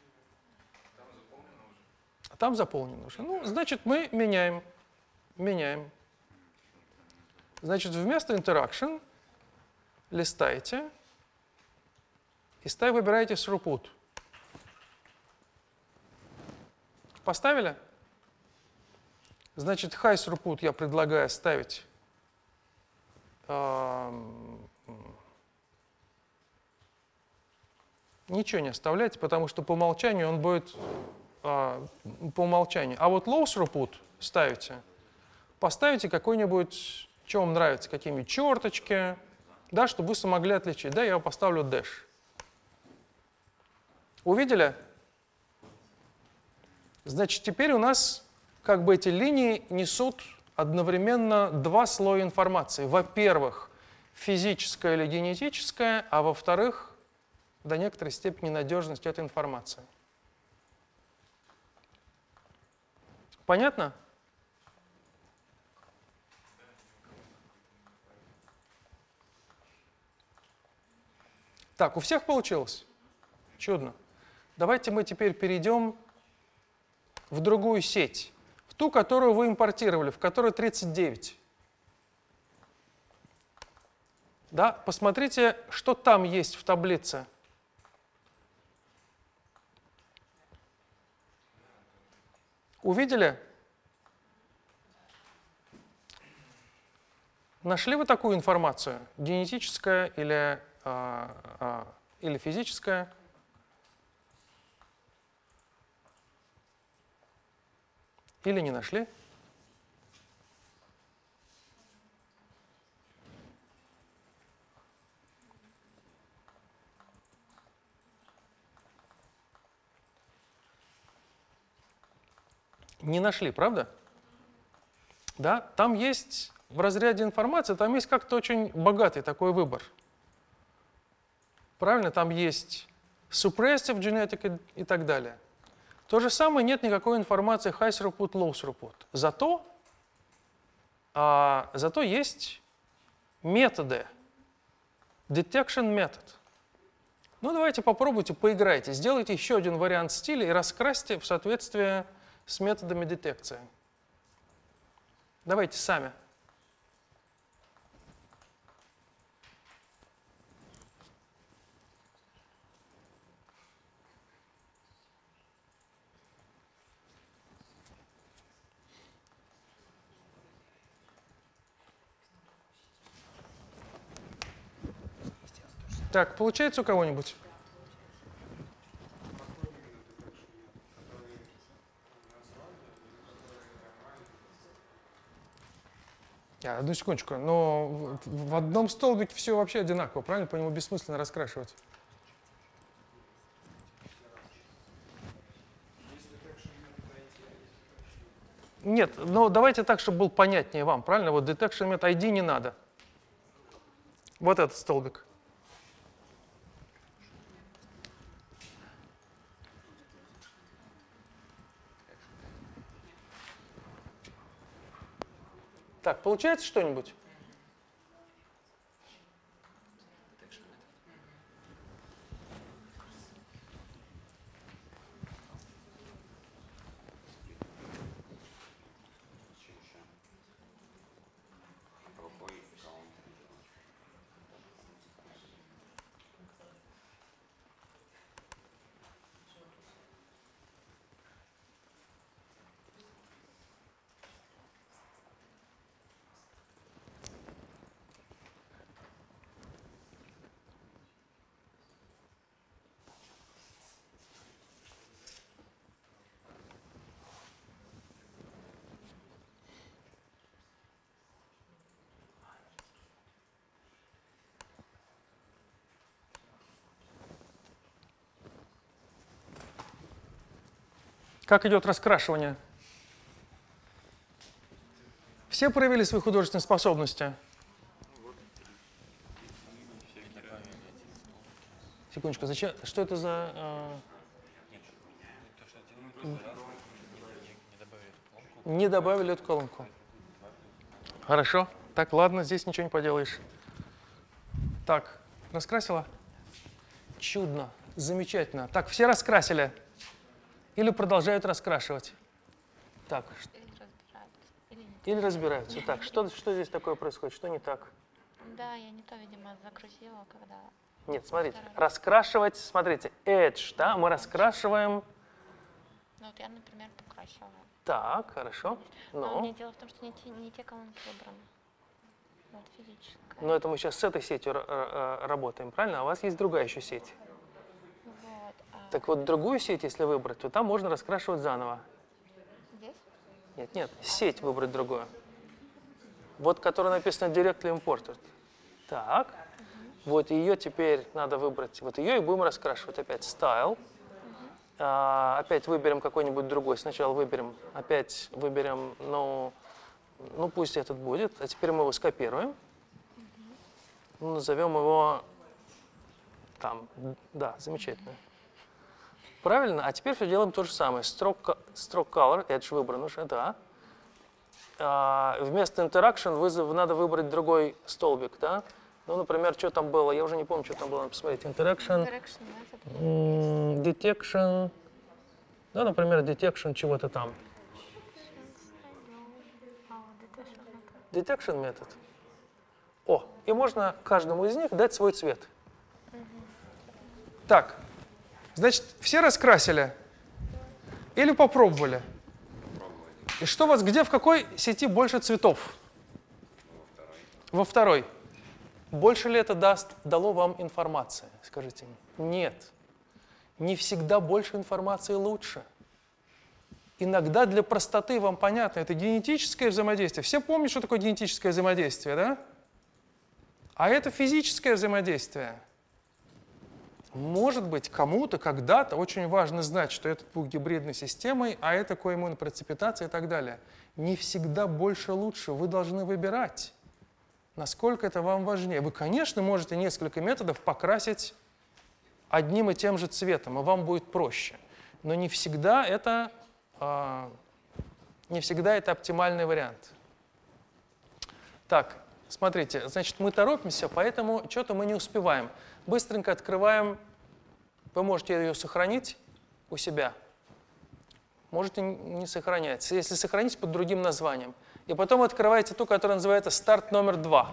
Там заполнено уже. Ну, значит, мы меняем. Меняем. Значит, вместо interaction листайте и выбираете throughput. Поставили? Значит, high throughput я предлагаю ставить ничего не оставляйте, потому что по умолчанию он будет по умолчанию. А вот low throughput ставите, поставите какой-нибудь, что вам нравится, какие-нибудь черточки, да, чтобы вы смогли отличить. Да, я поставлю dash. Увидели? Значит, теперь у нас как бы эти линии несут одновременно два слоя информации. Во-первых, физическая или генетическая, а во-вторых, до некоторой степени надежность этой информации. Понятно? Так, у всех получилось? Чудно. Давайте мы теперь перейдем в другую сеть, в ту, которую вы импортировали, в которой 39. Да, посмотрите, что там есть в таблице. Увидели? Нашли вы такую информацию? Генетическая или физическая? Или не нашли? Не нашли, правда? Да, там есть в разряде информации, там есть как-то очень богатый такой выбор. Правильно? Там есть suppressive genetic и так далее. То же самое, нет никакой информации high throughput, low throughput. Зато есть методы, detection method. Ну, давайте попробуйте, поиграйте, сделайте еще один вариант стиля и раскрасьте в соответствии с методами детекции. Давайте сами. Так, получается у кого-нибудь? Одну секундочку. Но в одном столбике все вообще одинаково, правильно? По нему бессмысленно раскрашивать. Нет, но давайте так, чтобы был понятнее вам, правильно? Вот detection method ID не надо. Вот этот столбик. Так, получается что-нибудь? Как идет раскрашивание? Все проявили свои художественные способности? Секундочку, зачем? Что это за... Не добавили эту колонку. Хорошо. Так, ладно, здесь ничего не поделаешь. Так, раскрасила? Чудно, замечательно. Так, все раскрасили? Или продолжают раскрашивать? Так. Или разбираются. Так, что здесь такое происходит? Что не так? Да, я не то, видимо, загрузила, когда... Нет, смотрите, раскрашивать, смотрите, edge, да, мы раскрашиваем. Ну вот я, например, покрашиваю. Так, хорошо. Но мне дело в том, что не те колонки выбраны. Вот физическая. Но это мы сейчас с этой сетью работаем, правильно? А у вас есть другая еще сеть. Вот. Так вот, другую сеть, если выбрать, то там можно раскрашивать заново. Здесь? Нет, нет, сеть выбрать другую. Вот, которая написана Directly Imported. Так. Вот ее теперь надо выбрать. Вот ее и будем раскрашивать опять. Style. Опять выберем какой-нибудь другой. Сначала выберем, опять выберем, ну пусть этот будет. А теперь мы его скопируем. Назовем его там. Да, замечательно. Правильно? А теперь все делаем то же самое. Stroke color, edge выбран уже, да. Вместо interaction надо выбрать другой столбик, да. Ну, например, что там было? Я уже не помню, что там было. Надо посмотреть. Interaction, detection. Да, например, detection чего-то там. Detection метод. О, и можно каждому из них дать свой цвет. Так, значит, все раскрасили? Или попробовали? И что у вас, где, в какой сети больше цветов? Во второй. Больше ли это дало вам информации? Скажите мне. Нет. Не всегда больше информации лучше. Иногда для простоты вам понятно, это генетическое взаимодействие. Все помнят, что такое генетическое взаимодействие, да? А это физическое взаимодействие. Может быть, кому-то когда-то очень важно знать, что этот был гибридной системой, а это коиммунопроцепитация и так далее. Не всегда больше лучше. Вы должны выбирать, насколько это вам важнее. Вы, конечно, можете несколько методов покрасить одним и тем же цветом, и вам будет проще. Но не всегда это оптимальный вариант. Так, смотрите, значит, мы торопимся, поэтому что-то мы не успеваем. Быстренько открываем. Вы можете ее сохранить у себя. Можете не сохранять. Если сохранить под другим названием. И потом открываете ту, которая называется старт номер 2.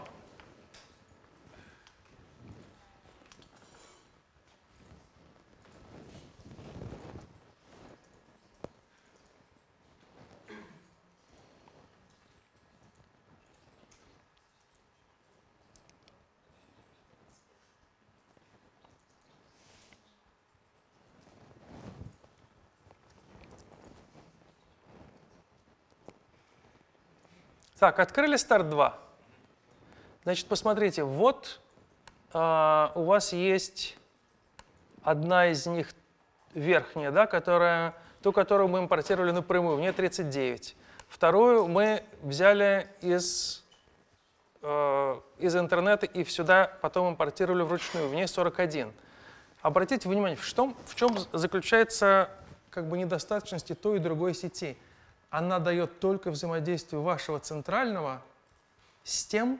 Так, открыли старт 2. Значит, посмотрите, вот у вас есть одна из них верхняя, да, ту, которую мы импортировали напрямую, в ней 39. Вторую мы взяли из интернета и сюда потом импортировали вручную, в ней 41. Обратите внимание, в чем заключается как бы недостаточность той и другой сети. Она дает только взаимодействие вашего центрального с теми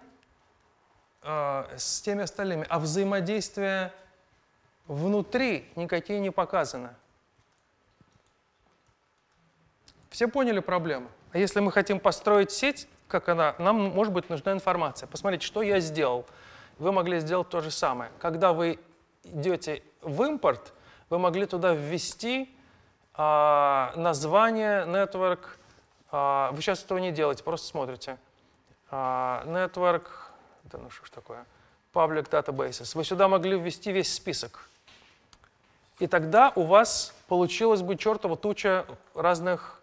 остальными, а взаимодействие внутри никакие не показано. Все поняли проблему? А если мы хотим построить сеть, как она, нам, может быть, нужна информация. Посмотрите, что я сделал. Вы могли сделать то же самое. Когда вы идете в импорт, вы могли туда ввести название network. Вы сейчас этого не делаете, просто смотрите. Network, да ну что ж такое, public databases. Вы сюда могли ввести весь список. И тогда у вас получилась бы чертова туча разных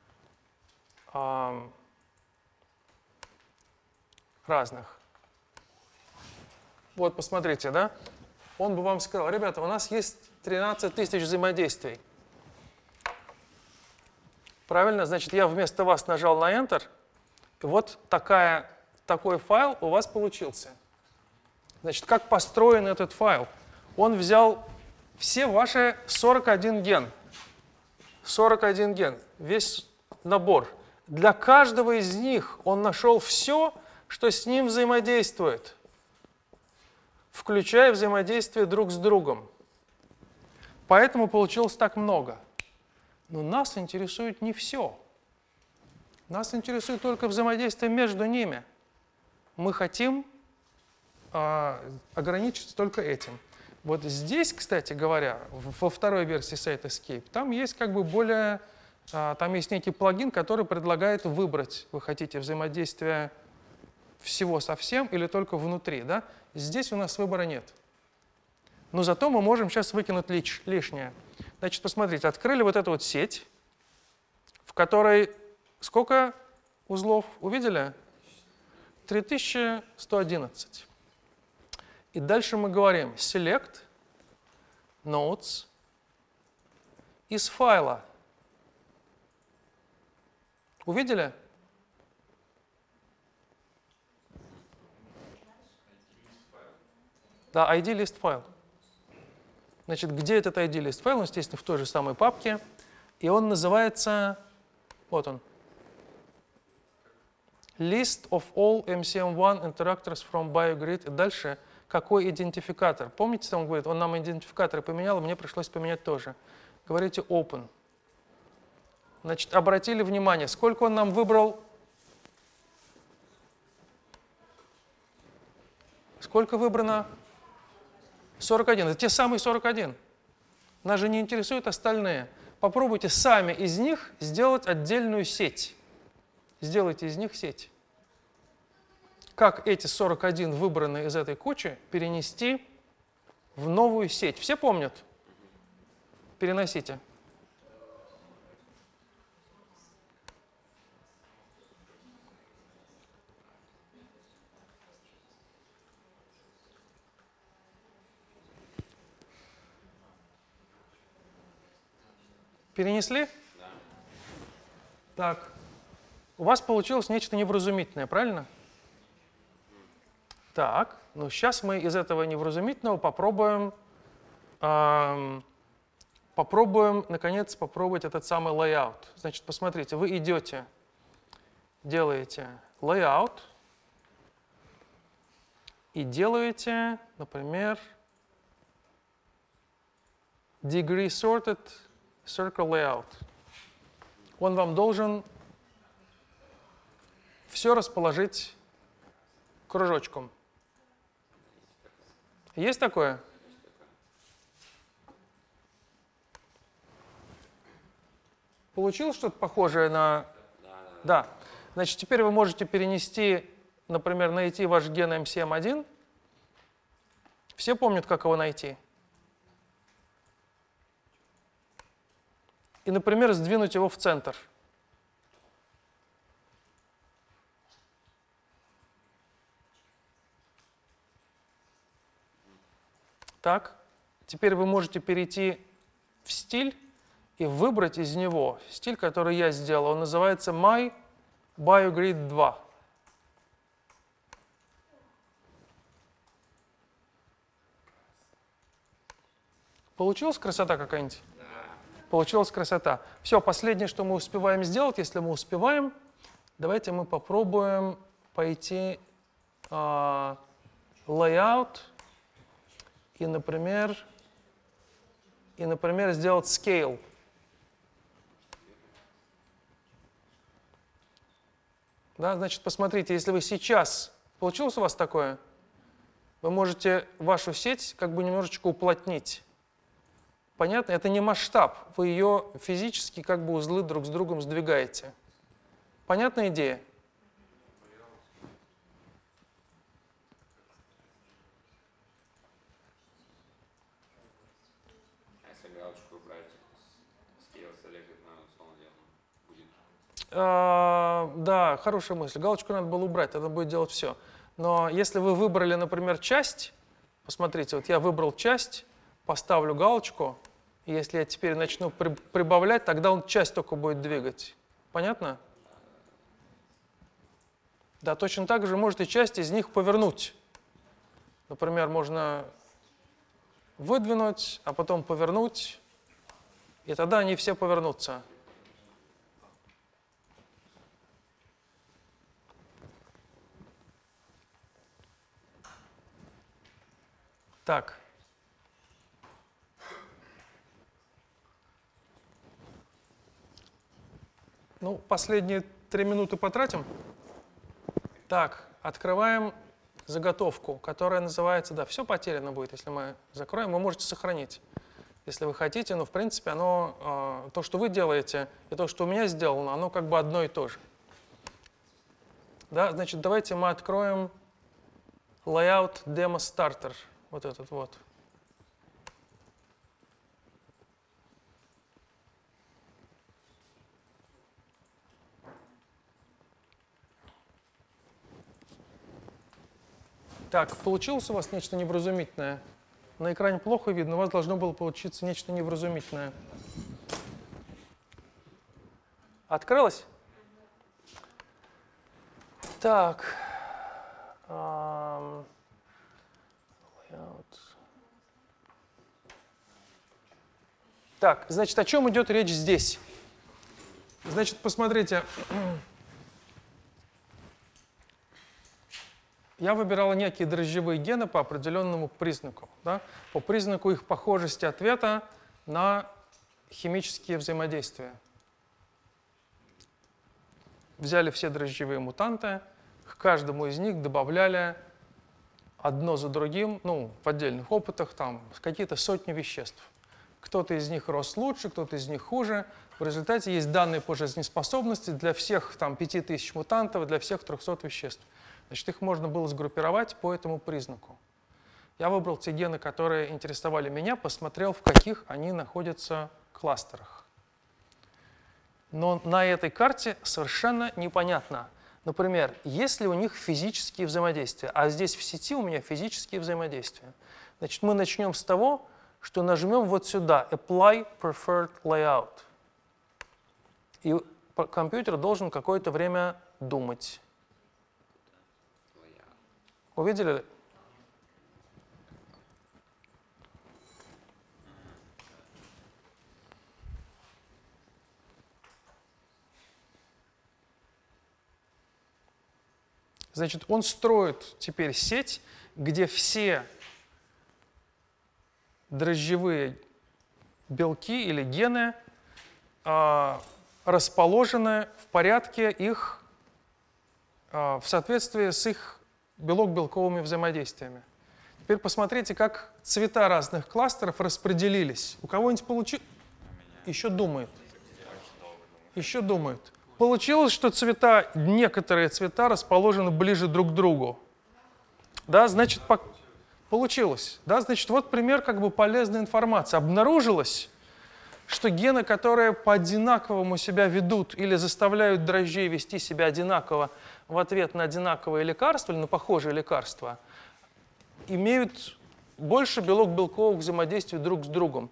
Вот, посмотрите, да? Он бы вам сказал, ребята, у нас есть 13 тысяч взаимодействий. Правильно? Значит, я вместо вас нажал на Enter, и вот такой файл у вас получился. Значит, как построен этот файл? Он взял все ваши 41 ген. 41 ген, весь набор. Для каждого из них он нашел все, что с ним взаимодействует, включая взаимодействие друг с другом. Поэтому получилось так много. Но нас интересует не все. Нас интересует только взаимодействие между ними. Мы хотим ограничиться только этим. Вот здесь, кстати говоря, во второй версии сайта Escape, там есть как бы более, там есть некий плагин, который предлагает выбрать, вы хотите взаимодействие всего со всем или только внутри, да? Здесь у нас выбора нет. Но зато мы можем сейчас выкинуть лишнее. Значит, посмотрите, открыли вот эту вот сеть, в которой сколько узлов? Увидели? 3111. И дальше мы говорим select nodes из файла. Увидели? Да, ID-лист файл. Значит, где этот ID-лист файл? Он, естественно, в той же самой папке. И он называется, вот он, List of all MCM1 interactors from BioGrid. И дальше какой идентификатор. Помните, он говорит, он нам идентификаторы поменял, и мне пришлось поменять тоже. Говорите open. Значит, обратили внимание, сколько он нам выбрал? Сколько выбрано? 41. Это те самые 41. Нас же не интересуют остальные. Попробуйте сами из них сделать отдельную сеть. Сделайте из них сеть. Как эти 41 выбранные из этой кучи перенести в новую сеть? Все помнят? Переносите. Перенесли? Да. Так. У вас получилось нечто невразумительное, правильно? Так, ну сейчас мы из этого невразумительного попробуем, наконец, попробовать этот самый layout. Значит, посмотрите, вы идете, делаете layout и делаете, например, degree sorted circle layout. Он вам должен все расположить кружочком. Есть такое? Получилось что-то похожее на... Да. Значит, теперь вы можете перенести, например, найти ваш ген MCM1. Все помнят, как его найти? И, например, сдвинуть его в центр. Так, теперь вы можете перейти в стиль и выбрать из него стиль, который я сделал. Он называется My BioGrid 2. Получилась красота какая-нибудь? Да. Получилась красота. Все, последнее, что мы успеваем сделать, если мы успеваем, давайте мы попробуем пойти layout и, например, сделать scale. Да, значит, посмотрите, если вы сейчас... Получилось у вас такое? Вы можете вашу сеть как бы немножечко уплотнить. Понятно? Это не масштаб. Вы ее физически как бы узлы друг с другом сдвигаете. Понятная идея? Галочку убрать, scale selected на условно будет. Да, хорошая мысль. Галочку надо было убрать, тогда будет делать все. Но если вы выбрали, например, часть, посмотрите, вот я выбрал часть, поставлю галочку, и если я теперь начну прибавлять, тогда он часть только будет двигать. Понятно? Да, точно так же можете часть из них повернуть. Например, можно выдвинуть, а потом повернуть, и тогда они все повернутся. Так. Ну, последние 3 минуты потратим. Так, открываем заготовку, которая называется, да, все потеряно будет, если мы закроем, вы можете сохранить, если вы хотите, но в принципе оно, то, что вы делаете, и то, что у меня сделано, оно как бы одно и то же. Да, значит, давайте мы откроем Layout Demo Starter, вот этот вот. Так, получилось у вас нечто невразумительное? На экране плохо видно, у вас должно было получиться нечто невразумительное. Открылось? Так. Так, значит, о чем идет речь здесь? Значит, посмотрите. Я выбирала некие дрожжевые гены по определенному признаку, да? По признаку их похожести ответа на химические взаимодействия. Взяли все дрожжевые мутанты, к каждому из них добавляли одно за другим, ну, в отдельных опытах, там, какие-то сотни веществ. Кто-то из них рос лучше, кто-то из них хуже. В результате есть данные по жизнеспособности для всех там, 5000 мутантов, для всех 300 веществ. Значит, их можно было сгруппировать по этому признаку. Я выбрал те гены, которые интересовали меня, посмотрел, в каких они находятся кластерах. Но на этой карте совершенно непонятно. Например, есть ли у них физические взаимодействия, а здесь в сети у меня физические взаимодействия. Значит, мы начнем с того, что нажмем вот сюда Apply Preferred Layout. И компьютер должен какое-то время думать. Увидели ли? Значит, он строит теперь сеть, где все дрожжевые белки или гены расположены в порядке их, в соответствии с их белок-белковыми взаимодействиями. Теперь посмотрите, как цвета разных кластеров распределились. У кого-нибудь получилось? Еще думает. Еще думает. Получилось, что цвета, некоторые цвета расположены ближе друг к другу. Да, значит, получилось. Да, значит, вот пример как бы полезной информации. Обнаружилось, что гены, которые по одинаковому себя ведут или заставляют дрожжей вести себя одинаково в ответ на одинаковые лекарства или на похожие лекарства, имеют больше белок-белковых взаимодействий друг с другом.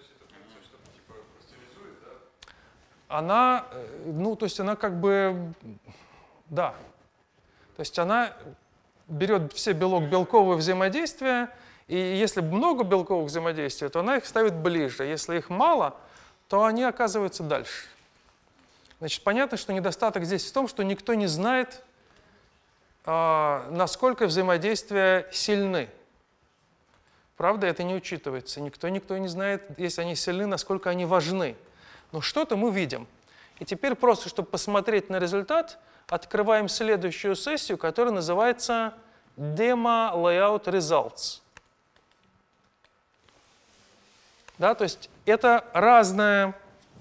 Она, ну, то есть она как бы, да, то есть она берет все белок-белковые взаимодействия, и если много белковых взаимодействий, то она их ставит ближе. Если их мало, то они оказываются дальше. Значит, понятно, что недостаток здесь в том, что никто не знает, насколько взаимодействия сильны. Правда, это не учитывается. Никто не знает, если они сильны, насколько они важны. Но что-то мы видим. И теперь просто, чтобы посмотреть на результат, открываем следующую сессию, которая называется Demo Layout Results. Да, то есть это разные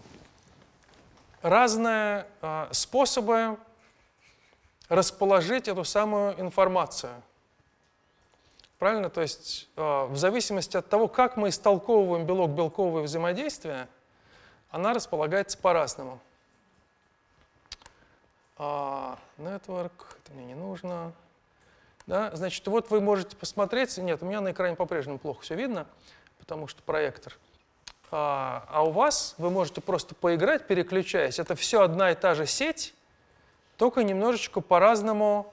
способы расположить эту самую информацию. Правильно? То есть в зависимости от того, как мы истолковываем белок-белковые взаимодействия, она располагается по-разному. Network, это мне не нужно. Да? Значит, вот вы можете посмотреть. Нет, у меня на экране по-прежнему плохо все видно, потому что проектор. А у вас вы можете просто поиграть, переключаясь. Это все одна и та же сеть, только немножечко по-разному,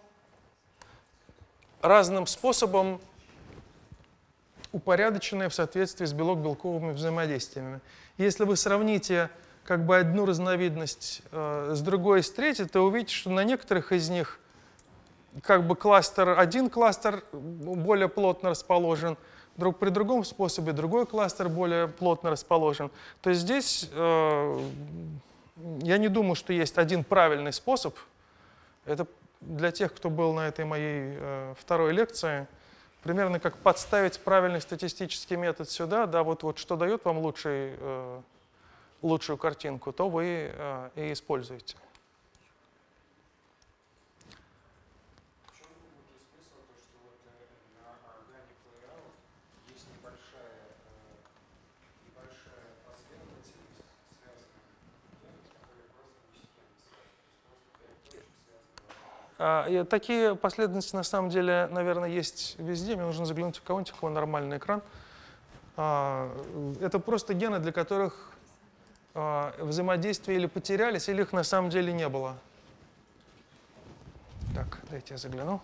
разным способом упорядоченная в соответствии с белок-белковыми взаимодействиями. Если вы сравните как бы одну разновидность с другой, с третьей, то увидите, что на некоторых из них как бы один кластер более плотно расположен, друг при другом способе другой кластер более плотно расположен. То есть здесь я не думаю, что есть один правильный способ. Это для тех, кто был на этой моей второй лекции, примерно как подставить правильный статистический метод сюда, да, вот что дает вам лучшую картинку, то вы и используете. В чем глубокий смысл, то, что вот на organic layout есть небольшая последовательность связанных ген, которые просто не с кем связаны, то есть просто 5 точек связаны. Такие последовательности на самом деле, наверное, есть везде. Мне нужно заглянуть у кого-нибудь, у кого нормальный экран. Это просто гены, для которых взаимодействия или потерялись, или их на самом деле не было. Так, дайте я загляну.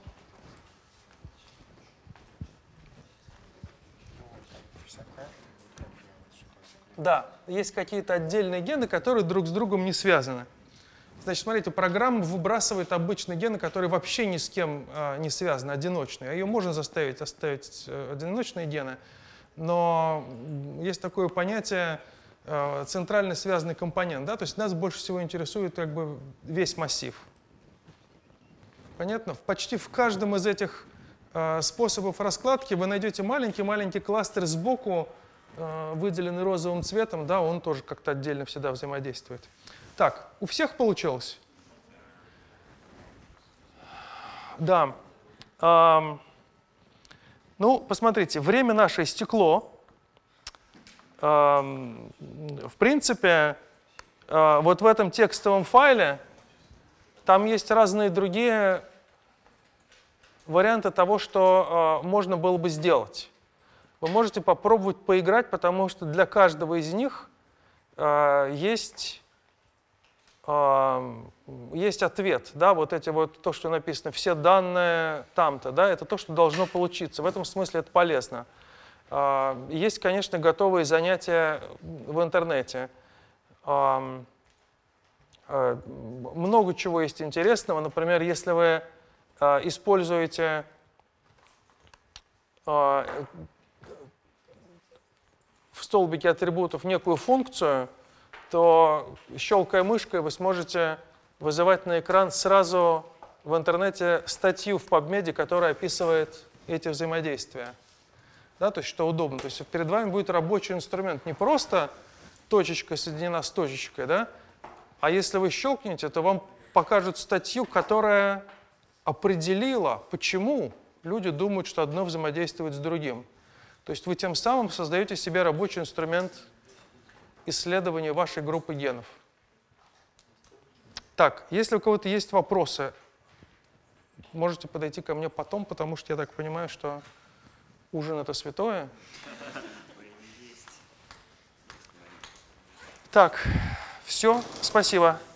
Да, есть какие-то отдельные гены, которые друг с другом не связаны. Значит, смотрите, программа выбрасывает обычно гены, которые вообще ни с кем не связаны, одиночные. Ее можно заставить оставить одиночные гены, но есть такое понятие центрально связанный компонент. Да? То есть нас больше всего интересует как бы весь массив. Понятно? Почти в каждом из этих способов раскладки вы найдете маленький-маленький кластер сбоку, выделенный розовым цветом, да, он тоже как-то отдельно всегда взаимодействует. Так, у всех получилось? Да. Ну, посмотрите, время наше истекло. В принципе, вот в этом текстовом файле там есть разные другие варианты того, что можно было бы сделать. Вы можете попробовать поиграть, потому что для каждого из них есть ответ. Да? Вот эти вот, то, что написано, все данные там-то, да, это то, что должно получиться. В этом смысле это полезно. Есть, конечно, готовые занятия в интернете. Много чего есть интересного. Например, если вы используете в столбике атрибутов некую функцию, то, щелкая мышкой, вы сможете вызывать на экран сразу в интернете статью в PubMed, которая описывает эти взаимодействия. Да, то есть, что удобно. То есть перед вами будет рабочий инструмент. Не просто точечка соединена с точечкой, да? А если вы щелкнете, то вам покажут статью, которая определила, почему люди думают, что одно взаимодействует с другим. То есть вы тем самым создаете себе рабочий инструмент исследования вашей группы генов. Так, если у кого-то есть вопросы, можете подойти ко мне потом, потому что я так понимаю, что ужин — это святое. Так, все, спасибо.